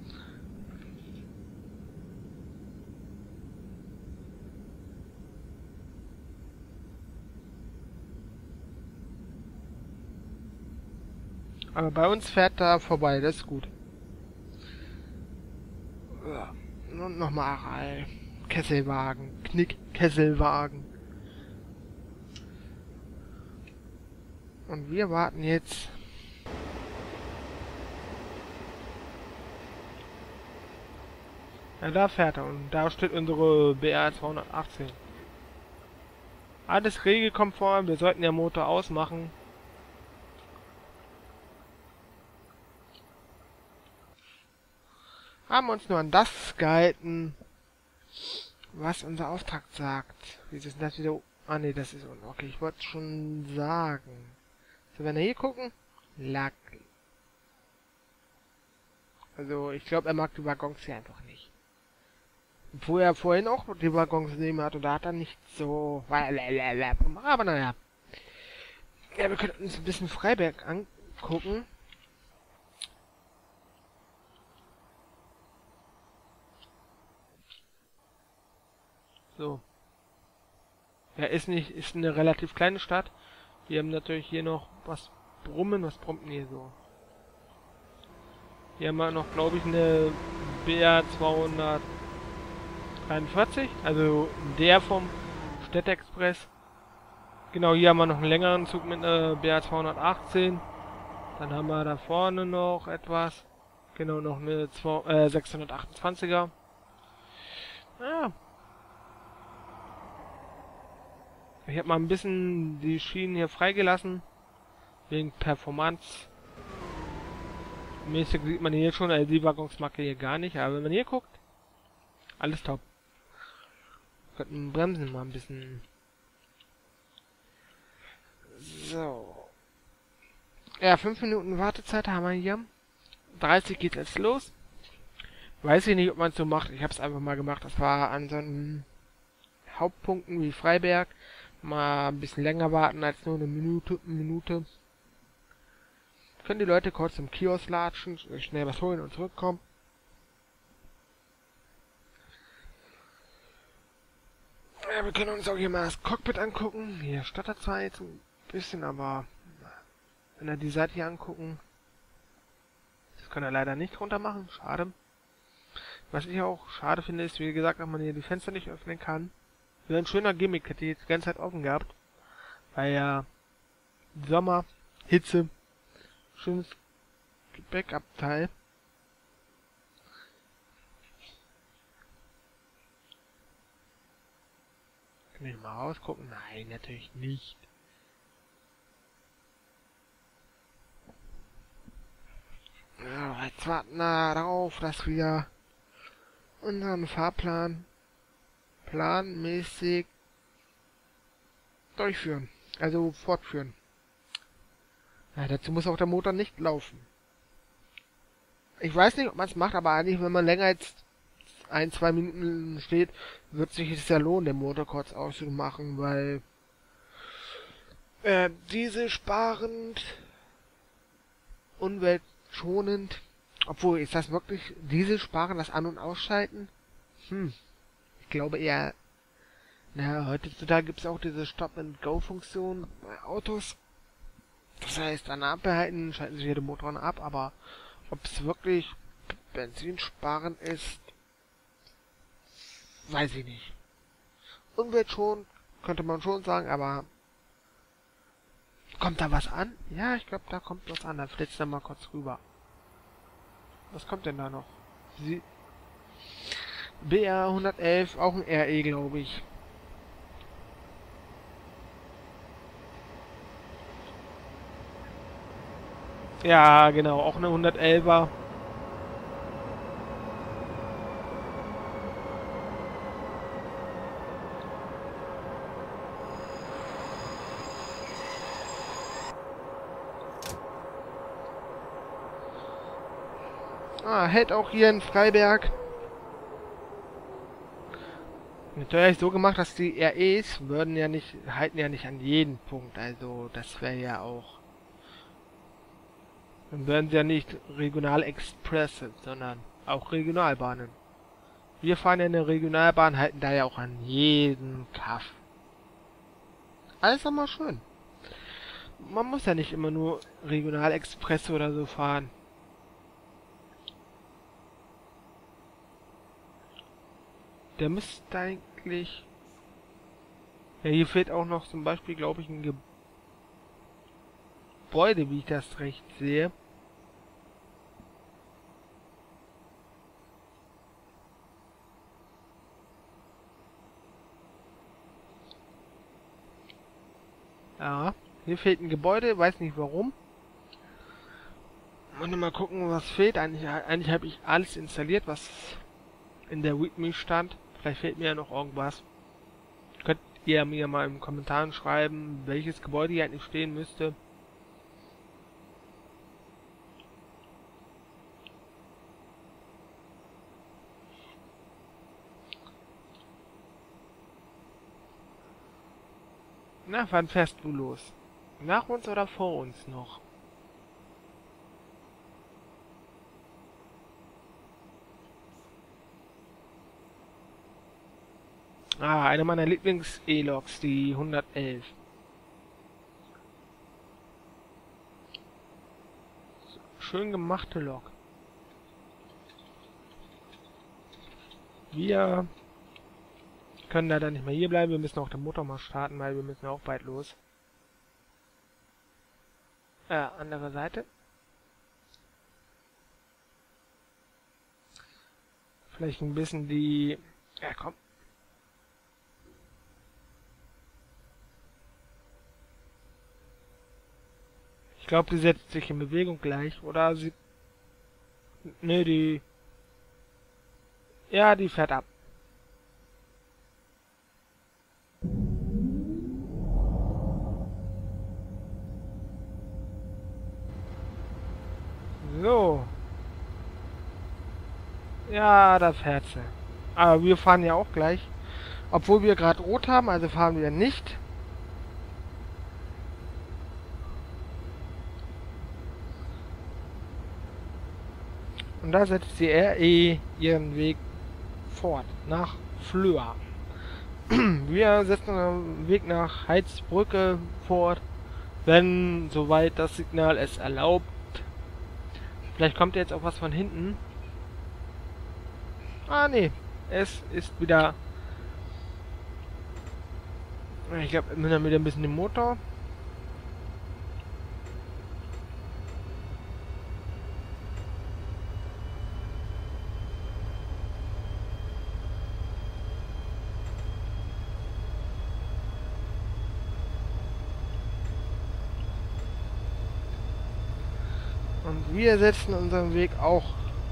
Aber bei uns fährt da vorbei, das ist gut. Und nochmal Aral, Kesselwagen, Knick-Kesselwagen. Und wir warten jetzt. Ja, da fährt er und da steht unsere B R zweihundertachtzehn. Alles regelkonform, wir sollten den Motor ausmachen. Haben uns nur an das gehalten, was unser Auftrag sagt. Wie ist das wieder? Ah ne, das ist okay, ich wollte schon sagen. So, wenn wir hier gucken, Lack. Also, ich glaube, er mag die Waggons hier einfach nicht. Obwohl er vorhin auch die Waggons nehmen hat und da hat er nicht so... Aber naja. Ja, wir können uns ein bisschen Freiberg angucken. So. Ja, ist nicht, ist eine relativ kleine Stadt. Wir haben natürlich hier noch was brummen, was brummt denn hier so? Hier haben wir noch, glaube ich, eine B R zweihundertdreiundvierzig, also der vom Städtexpress. Genau, hier haben wir noch einen längeren Zug mit einer B R zweihundertachtzehn. Dann haben wir da vorne noch etwas. Genau, noch eine äh, sechshundertachtundzwanziger. Ja. Ich habe mal ein bisschen die Schienen hier freigelassen. Wegen Performance. Mäßig sieht man hier schon, also die Waggonsmarke hier gar nicht. Aber wenn man hier guckt, alles top. Wir könnten bremsen mal ein bisschen. So. Ja, fünf Minuten Wartezeit haben wir hier. dreißig geht jetzt los. Weiß ich nicht, ob man es so macht. Ich habe es einfach mal gemacht. Das war an so einem Hauptpunkten wie Freiberg. Mal ein bisschen länger warten als nur eine Minute. Eine Minute. Können die Leute kurz im Kiosk latschen, schnell was holen und zurückkommen. Ja, wir können uns auch hier mal das Cockpit angucken. Hier stottert zwar jetzt ein bisschen, aber wenn wir die Seite hier angucken, das kann er leider nicht runter machen. Schade. Was ich auch schade finde, ist, wie gesagt, dass man hier die Fenster nicht öffnen kann. Wäre ein schöner Gimmick, hätte ich jetzt die ganze Zeit offen gehabt. Weil ja Sommer, Hitze, schönes Gepäckabteil. Kann ich mal rausgucken? Nein, natürlich nicht. Ja, jetzt warten wir darauf, dass wir unseren Fahrplan planmäßig durchführen. Also fortführen. Ja, dazu muss auch der Motor nicht laufen. Ich weiß nicht, ob man es macht, aber eigentlich, wenn man länger als ein, zwei Minuten steht, wird sich es ja lohnen, den Motor kurz auszumachen, weil äh, Diesel sparend, umweltschonend, obwohl, ist das wirklich Diesel sparen, das An- und Ausschalten? Hm, ich glaube eher, naja, heutzutage gibt es auch diese Stop-and-Go-Funktion bei Autos. Das heißt, an der Ampel halten, schalten sich hier die Motoren ab, aber ob es wirklich Benzinssparen ist, weiß ich nicht. Umwelt schon, könnte man schon sagen, aber kommt da was an? Ja, ich glaube, da kommt was an. Dann flitzt er mal kurz rüber. Was kommt denn da noch? Sie B R hundertelf, auch ein R E, glaube ich. Ja, genau, auch eine hundertelfer. Ah, hält auch hier in Freiberg. Natürlich so gemacht, dass die R Es würden ja nicht, halten ja nicht an jeden Punkt. Also das wäre ja auch. Dann wären sie ja nicht Regionalexpresse, sondern auch Regionalbahnen. Wir fahren ja eine Regionalbahn, halten da ja auch an jeden Kaff. Alles einmal schön. Man muss ja nicht immer nur Regionalexpress oder so fahren. Der müsste eigentlich... Ja, hier fehlt auch noch zum Beispiel, glaube ich, ein Gebäude, wie ich das recht sehe. Ja, hier fehlt ein Gebäude, weiß nicht warum. Und mal gucken, was fehlt. Eigentlich, eigentlich habe ich alles installiert, was in der README stand. Vielleicht fehlt mir ja noch irgendwas. Könnt ihr mir mal im Kommentaren schreiben, welches Gebäude hier eigentlich stehen müsste. Na, wann fährst du los? Nach uns oder vor uns noch? Ah, eine meiner Lieblings-E-Loks, die hundertelf. Schön gemachte Lok. Wir können leider nicht mehr hier bleiben, wir müssen auch den Motor mal starten, weil wir müssen auch bald los. Äh, andere Seite. Vielleicht ein bisschen die... Ja, komm. Ich glaube, die setzt sich in Bewegung gleich, oder sie... Nö, die... Ja, die fährt ab. So. Ja, da fährt sie. Aber wir fahren ja auch gleich. Obwohl wir gerade rot haben, also fahren wir nicht. Und da setzt die R E ihren Weg fort, nach Flöa. Wir setzen den Weg nach Heizbrücke fort, wenn soweit das Signal es erlaubt. Vielleicht kommt jetzt auch was von hinten. Ah, nee. Es ist wieder... Ich glaube, wir haben wieder ein bisschen den Motor. Und wir setzen unseren Weg auch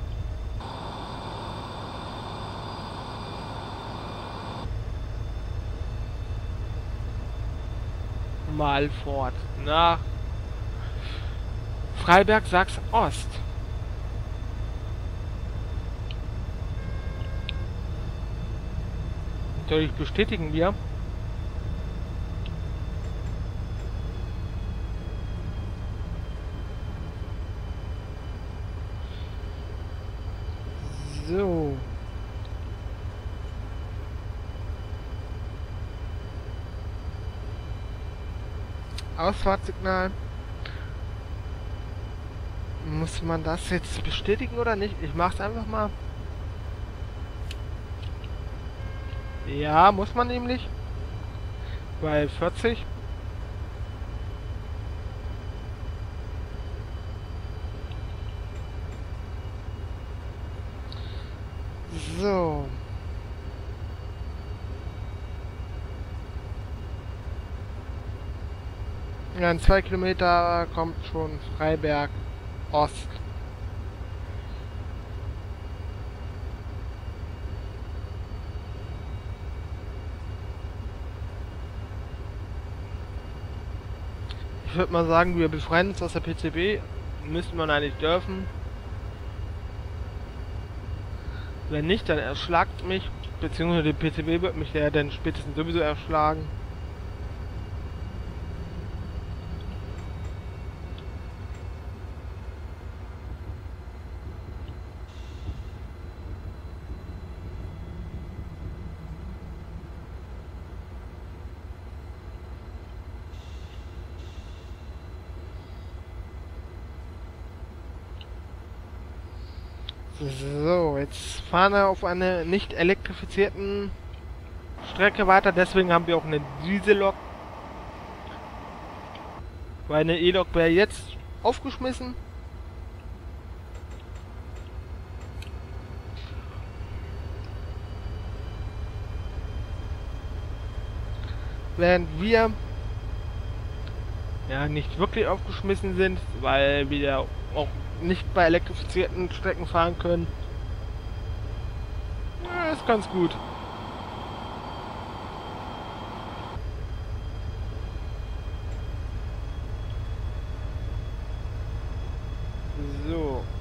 mal fort nach Freiberg, Sachsen-Ost. Natürlich bestätigen wir. So. Ausfahrtssignal. muss man das jetzt bestätigen oder nicht? Ich mach's einfach mal. Ja, muss man nämlich. Bei vierzig. So. Ja, in zwei Kilometer kommt schon Freiberg Ost. Ich würde mal sagen, wir befreien uns aus der P C B. Müsste man eigentlich dürfen. Wenn nicht, dann erschlagt mich, beziehungsweise die P C B wird mich ja dann spätestens sowieso erschlagen. So, jetzt fahren wir auf einer nicht elektrifizierten Strecke weiter, deswegen haben wir auch eine Diesellok. Weil eine E-Lok wäre jetzt aufgeschmissen. Während wir ja nicht wirklich aufgeschmissen sind, weil wir auch nicht bei elektrifizierten Strecken fahren können. Ja, ist ganz gut. So.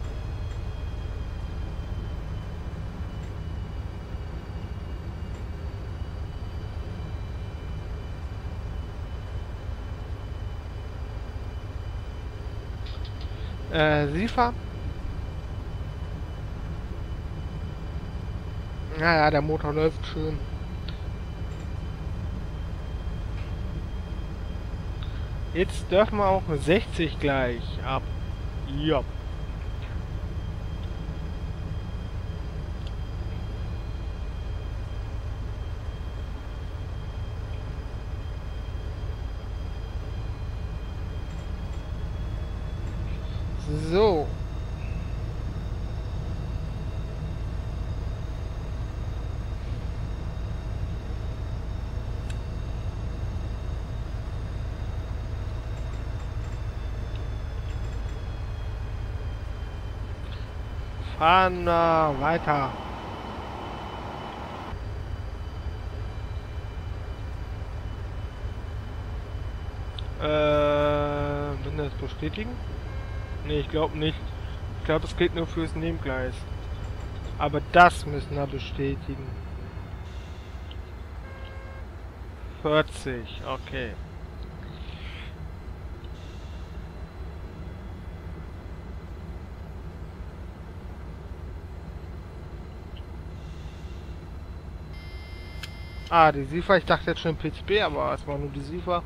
Äh, Sifa. Naja, der Motor läuft schön. Jetzt dürfen wir auch sechzig gleich ab. Ja. So. Fahren wir weiter. Äh, müssen wir das bestätigen? Ne, ich glaube nicht. Ich glaube, es geht nur fürs Nebengleis. Aber das müssen wir bestätigen. vierzig, okay. Ah, die Sifa, ich dachte jetzt schon P C B, aber es war nur die Sifa.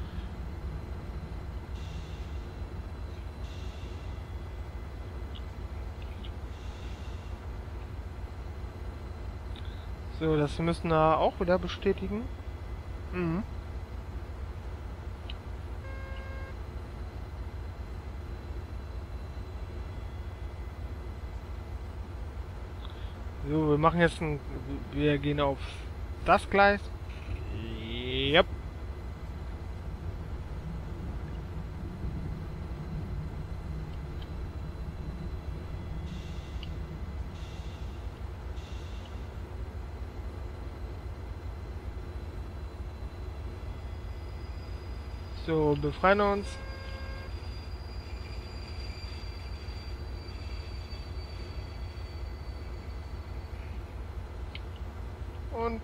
So, das müssen wir auch wieder bestätigen. Mhm. So, wir machen jetzt ein... Wir gehen auf das Gleis. Yep. So, befreien uns. Und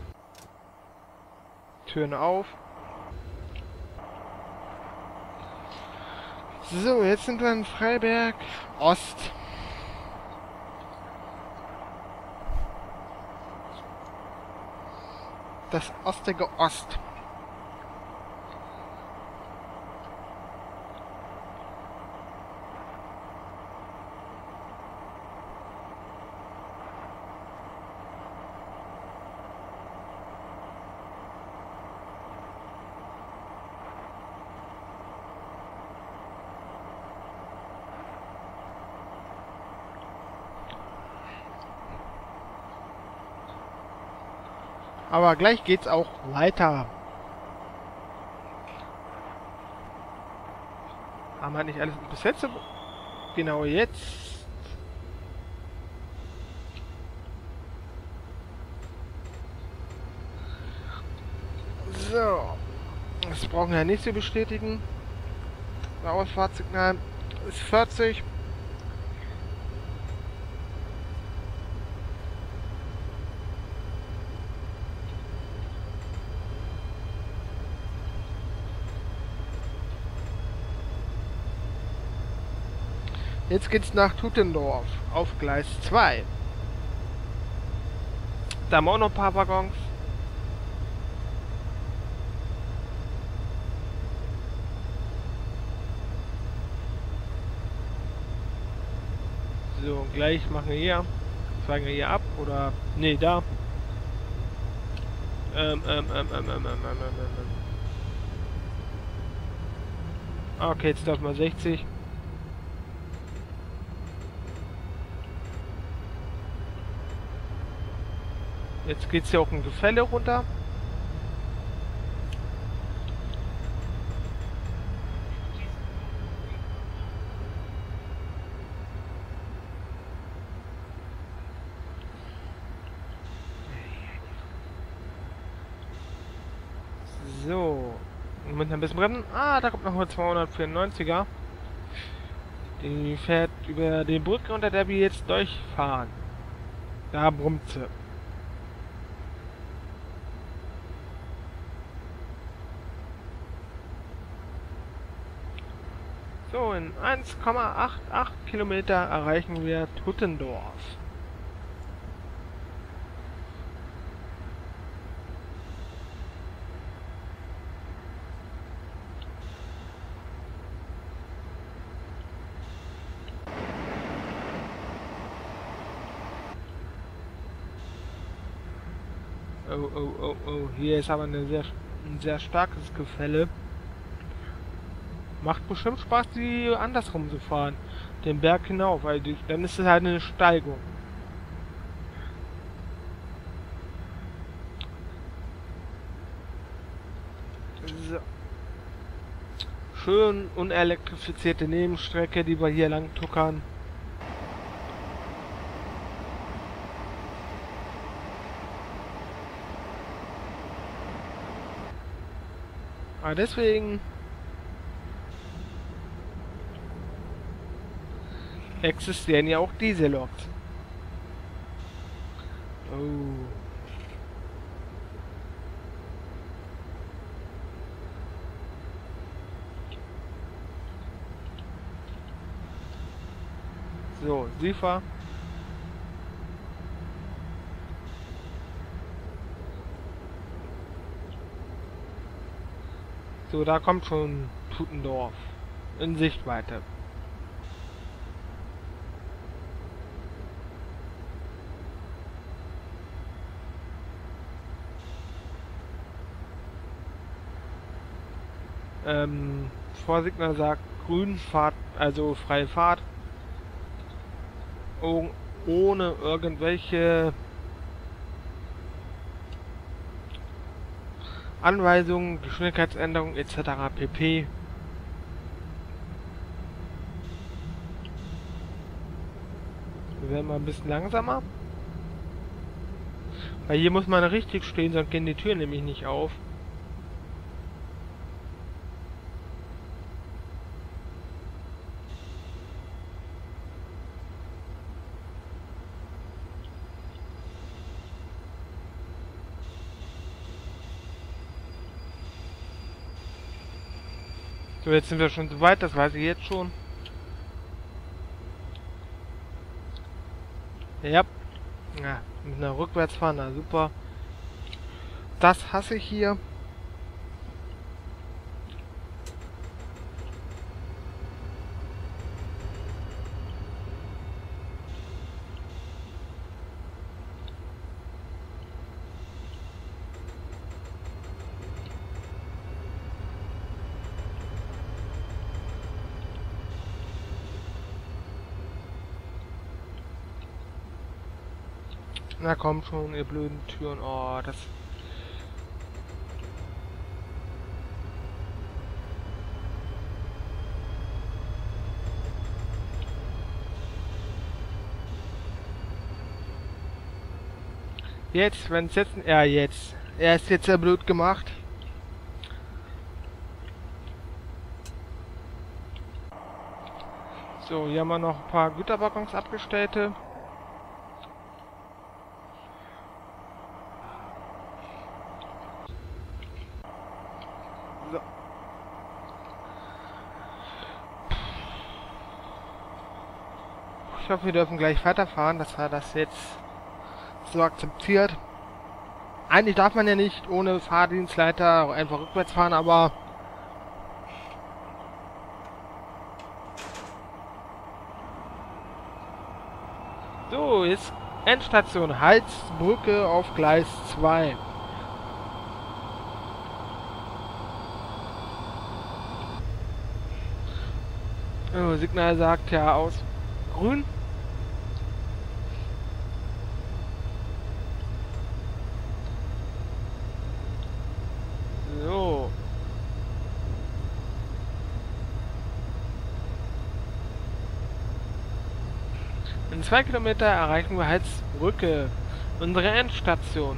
Türen auf. So, jetzt sind wir in Freiberg Ost. Das ostige Ost. Aber gleich geht's auch weiter. Haben wir nicht alles bis jetzt? so- Genau jetzt. So. Das brauchen wir ja nicht zu bestätigen. Ausfahrtssignal ist vierzig. Jetzt geht's nach Tuttendorf auf Gleis zwei. Da haben wir auch noch ein paar Waggons. So, gleich machen wir hier. Zeigen wir hier ab oder. Nee, da. Ähm, ähm, ähm, ähm, ähm, ähm, ähm, ähm, ähm. Okay, jetzt darf man sechzig. Jetzt geht's hier auch ein Gefälle runter. So. Mit ein bisschen bremsen. Ah, da kommt noch eine zweihundertvierundneunziger. Die fährt über die Brücke, unter der wir jetzt durchfahren. Da brummt sie. So, in eins Komma achtundachtzig Kilometer erreichen wir Tuttendorf. Oh, oh, oh, oh. Hier ist aber eine sehr, ein sehr starkes Gefälle. Macht bestimmt Spaß, die andersrum zu fahren. Den Berg hinauf, weil die, dann ist es halt eine Steigung. So. Schön unelektrifizierte Nebenstrecke, die wir hier lang tuckern. Aber deswegen existieren ja auch diese Loks. Oh. So, Sifa. So, da kommt schon Tuttendorf in Sichtweite. Ähm, Vorsignal sagt Grünfahrt, also freie Fahrt. Oh, ohne irgendwelche Anweisungen, Geschwindigkeitsänderungen et cetera pp. Wir werden mal ein bisschen langsamer. Weil hier muss man richtig stehen, sonst gehen die Türen nämlich nicht auf. So, jetzt sind wir schon so weit, das weiß ich jetzt schon. Ja. Ja, mit einer Rückwärtsfahren, na super. Das hasse ich hier. Na komm schon, ihr blöden Türen. Oh, das Jetzt, wenn es jetzt... Ja, jetzt. Er ist jetzt sehr blöd gemacht. So, hier haben wir noch ein paar Güterwaggons abgestellte. So. Ich hoffe, wir dürfen gleich weiterfahren, dass er das jetzt so akzeptiert. Eigentlich darf man ja nicht ohne Fahrdienstleiter einfach rückwärts fahren, aber so, jetzt Endstation Halsbrücke auf Gleis zwei. Oh, Signal sagt ja aus grün. So. In zwei Kilometer erreichen wir Halsbrücke, unsere Endstation.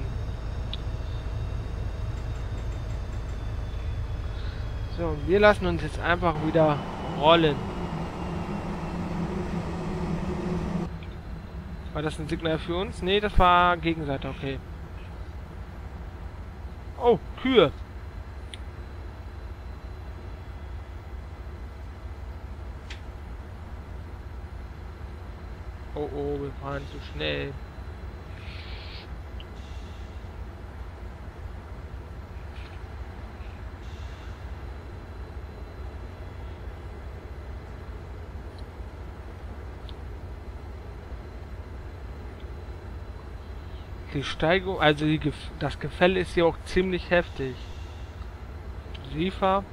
So, wir lassen uns jetzt einfach wieder rollen. War das ein Signal für uns? Nee, das war Gegenseite, okay. Oh, Kühe. Oh, oh, wir fahren zu schnell. Die Steigung, also die Gef das Gefälle ist hier auch ziemlich heftig. Siefer.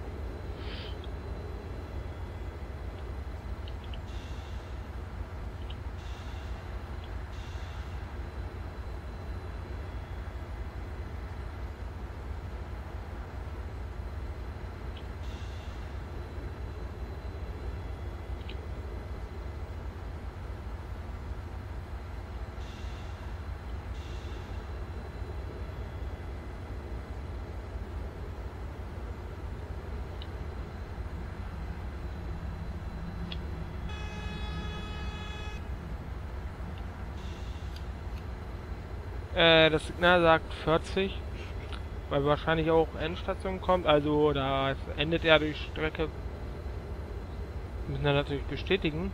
Äh, das Signal sagt vierzig, weil wahrscheinlich auch Endstation kommt, also da endet ja die Strecke. Müssen wir natürlich bestätigen.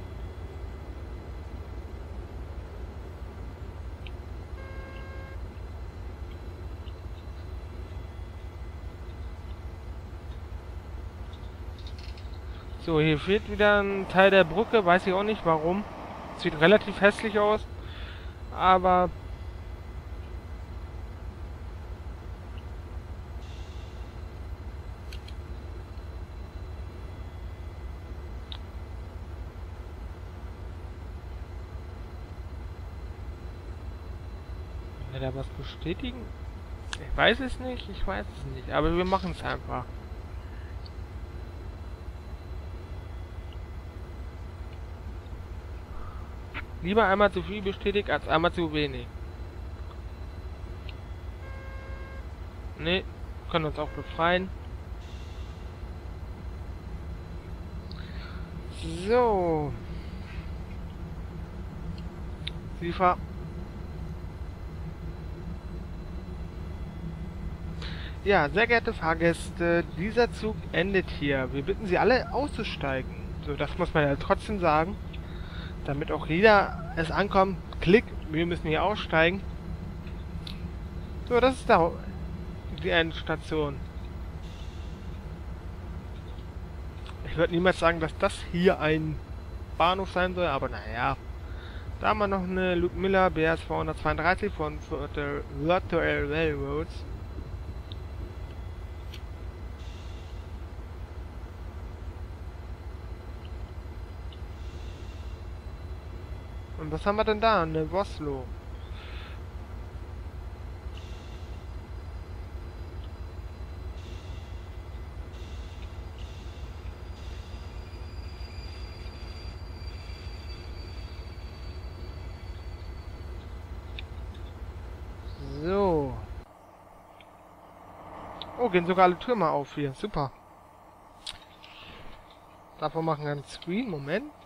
So, hier fehlt wieder ein Teil der Brücke, weiß ich auch nicht warum. Sieht relativ hässlich aus, aber da was bestätigen? Ich weiß es nicht, ich weiß es nicht, aber wir machen es einfach. Lieber einmal zu viel bestätigt, als einmal zu wenig. Ne, können uns auch befreien. So. Siefer. Ja, sehr geehrte Fahrgäste, dieser Zug endet hier. Wir bitten Sie alle auszusteigen. So, das muss man ja trotzdem sagen. Damit auch jeder es ankommt. Klick, wir müssen hier aussteigen. So, das ist da die Endstation. Ich würde niemals sagen, dass das hier ein Bahnhof sein soll, aber naja. Da haben wir noch eine Ludmilla B R zweihundertzweiunddreißig von Virtual Railroads. Und was haben wir denn da? Eine Voslo. Oh, gehen sogar alle Türme auf hier. Super. Davon machen wir einen Screen. Moment.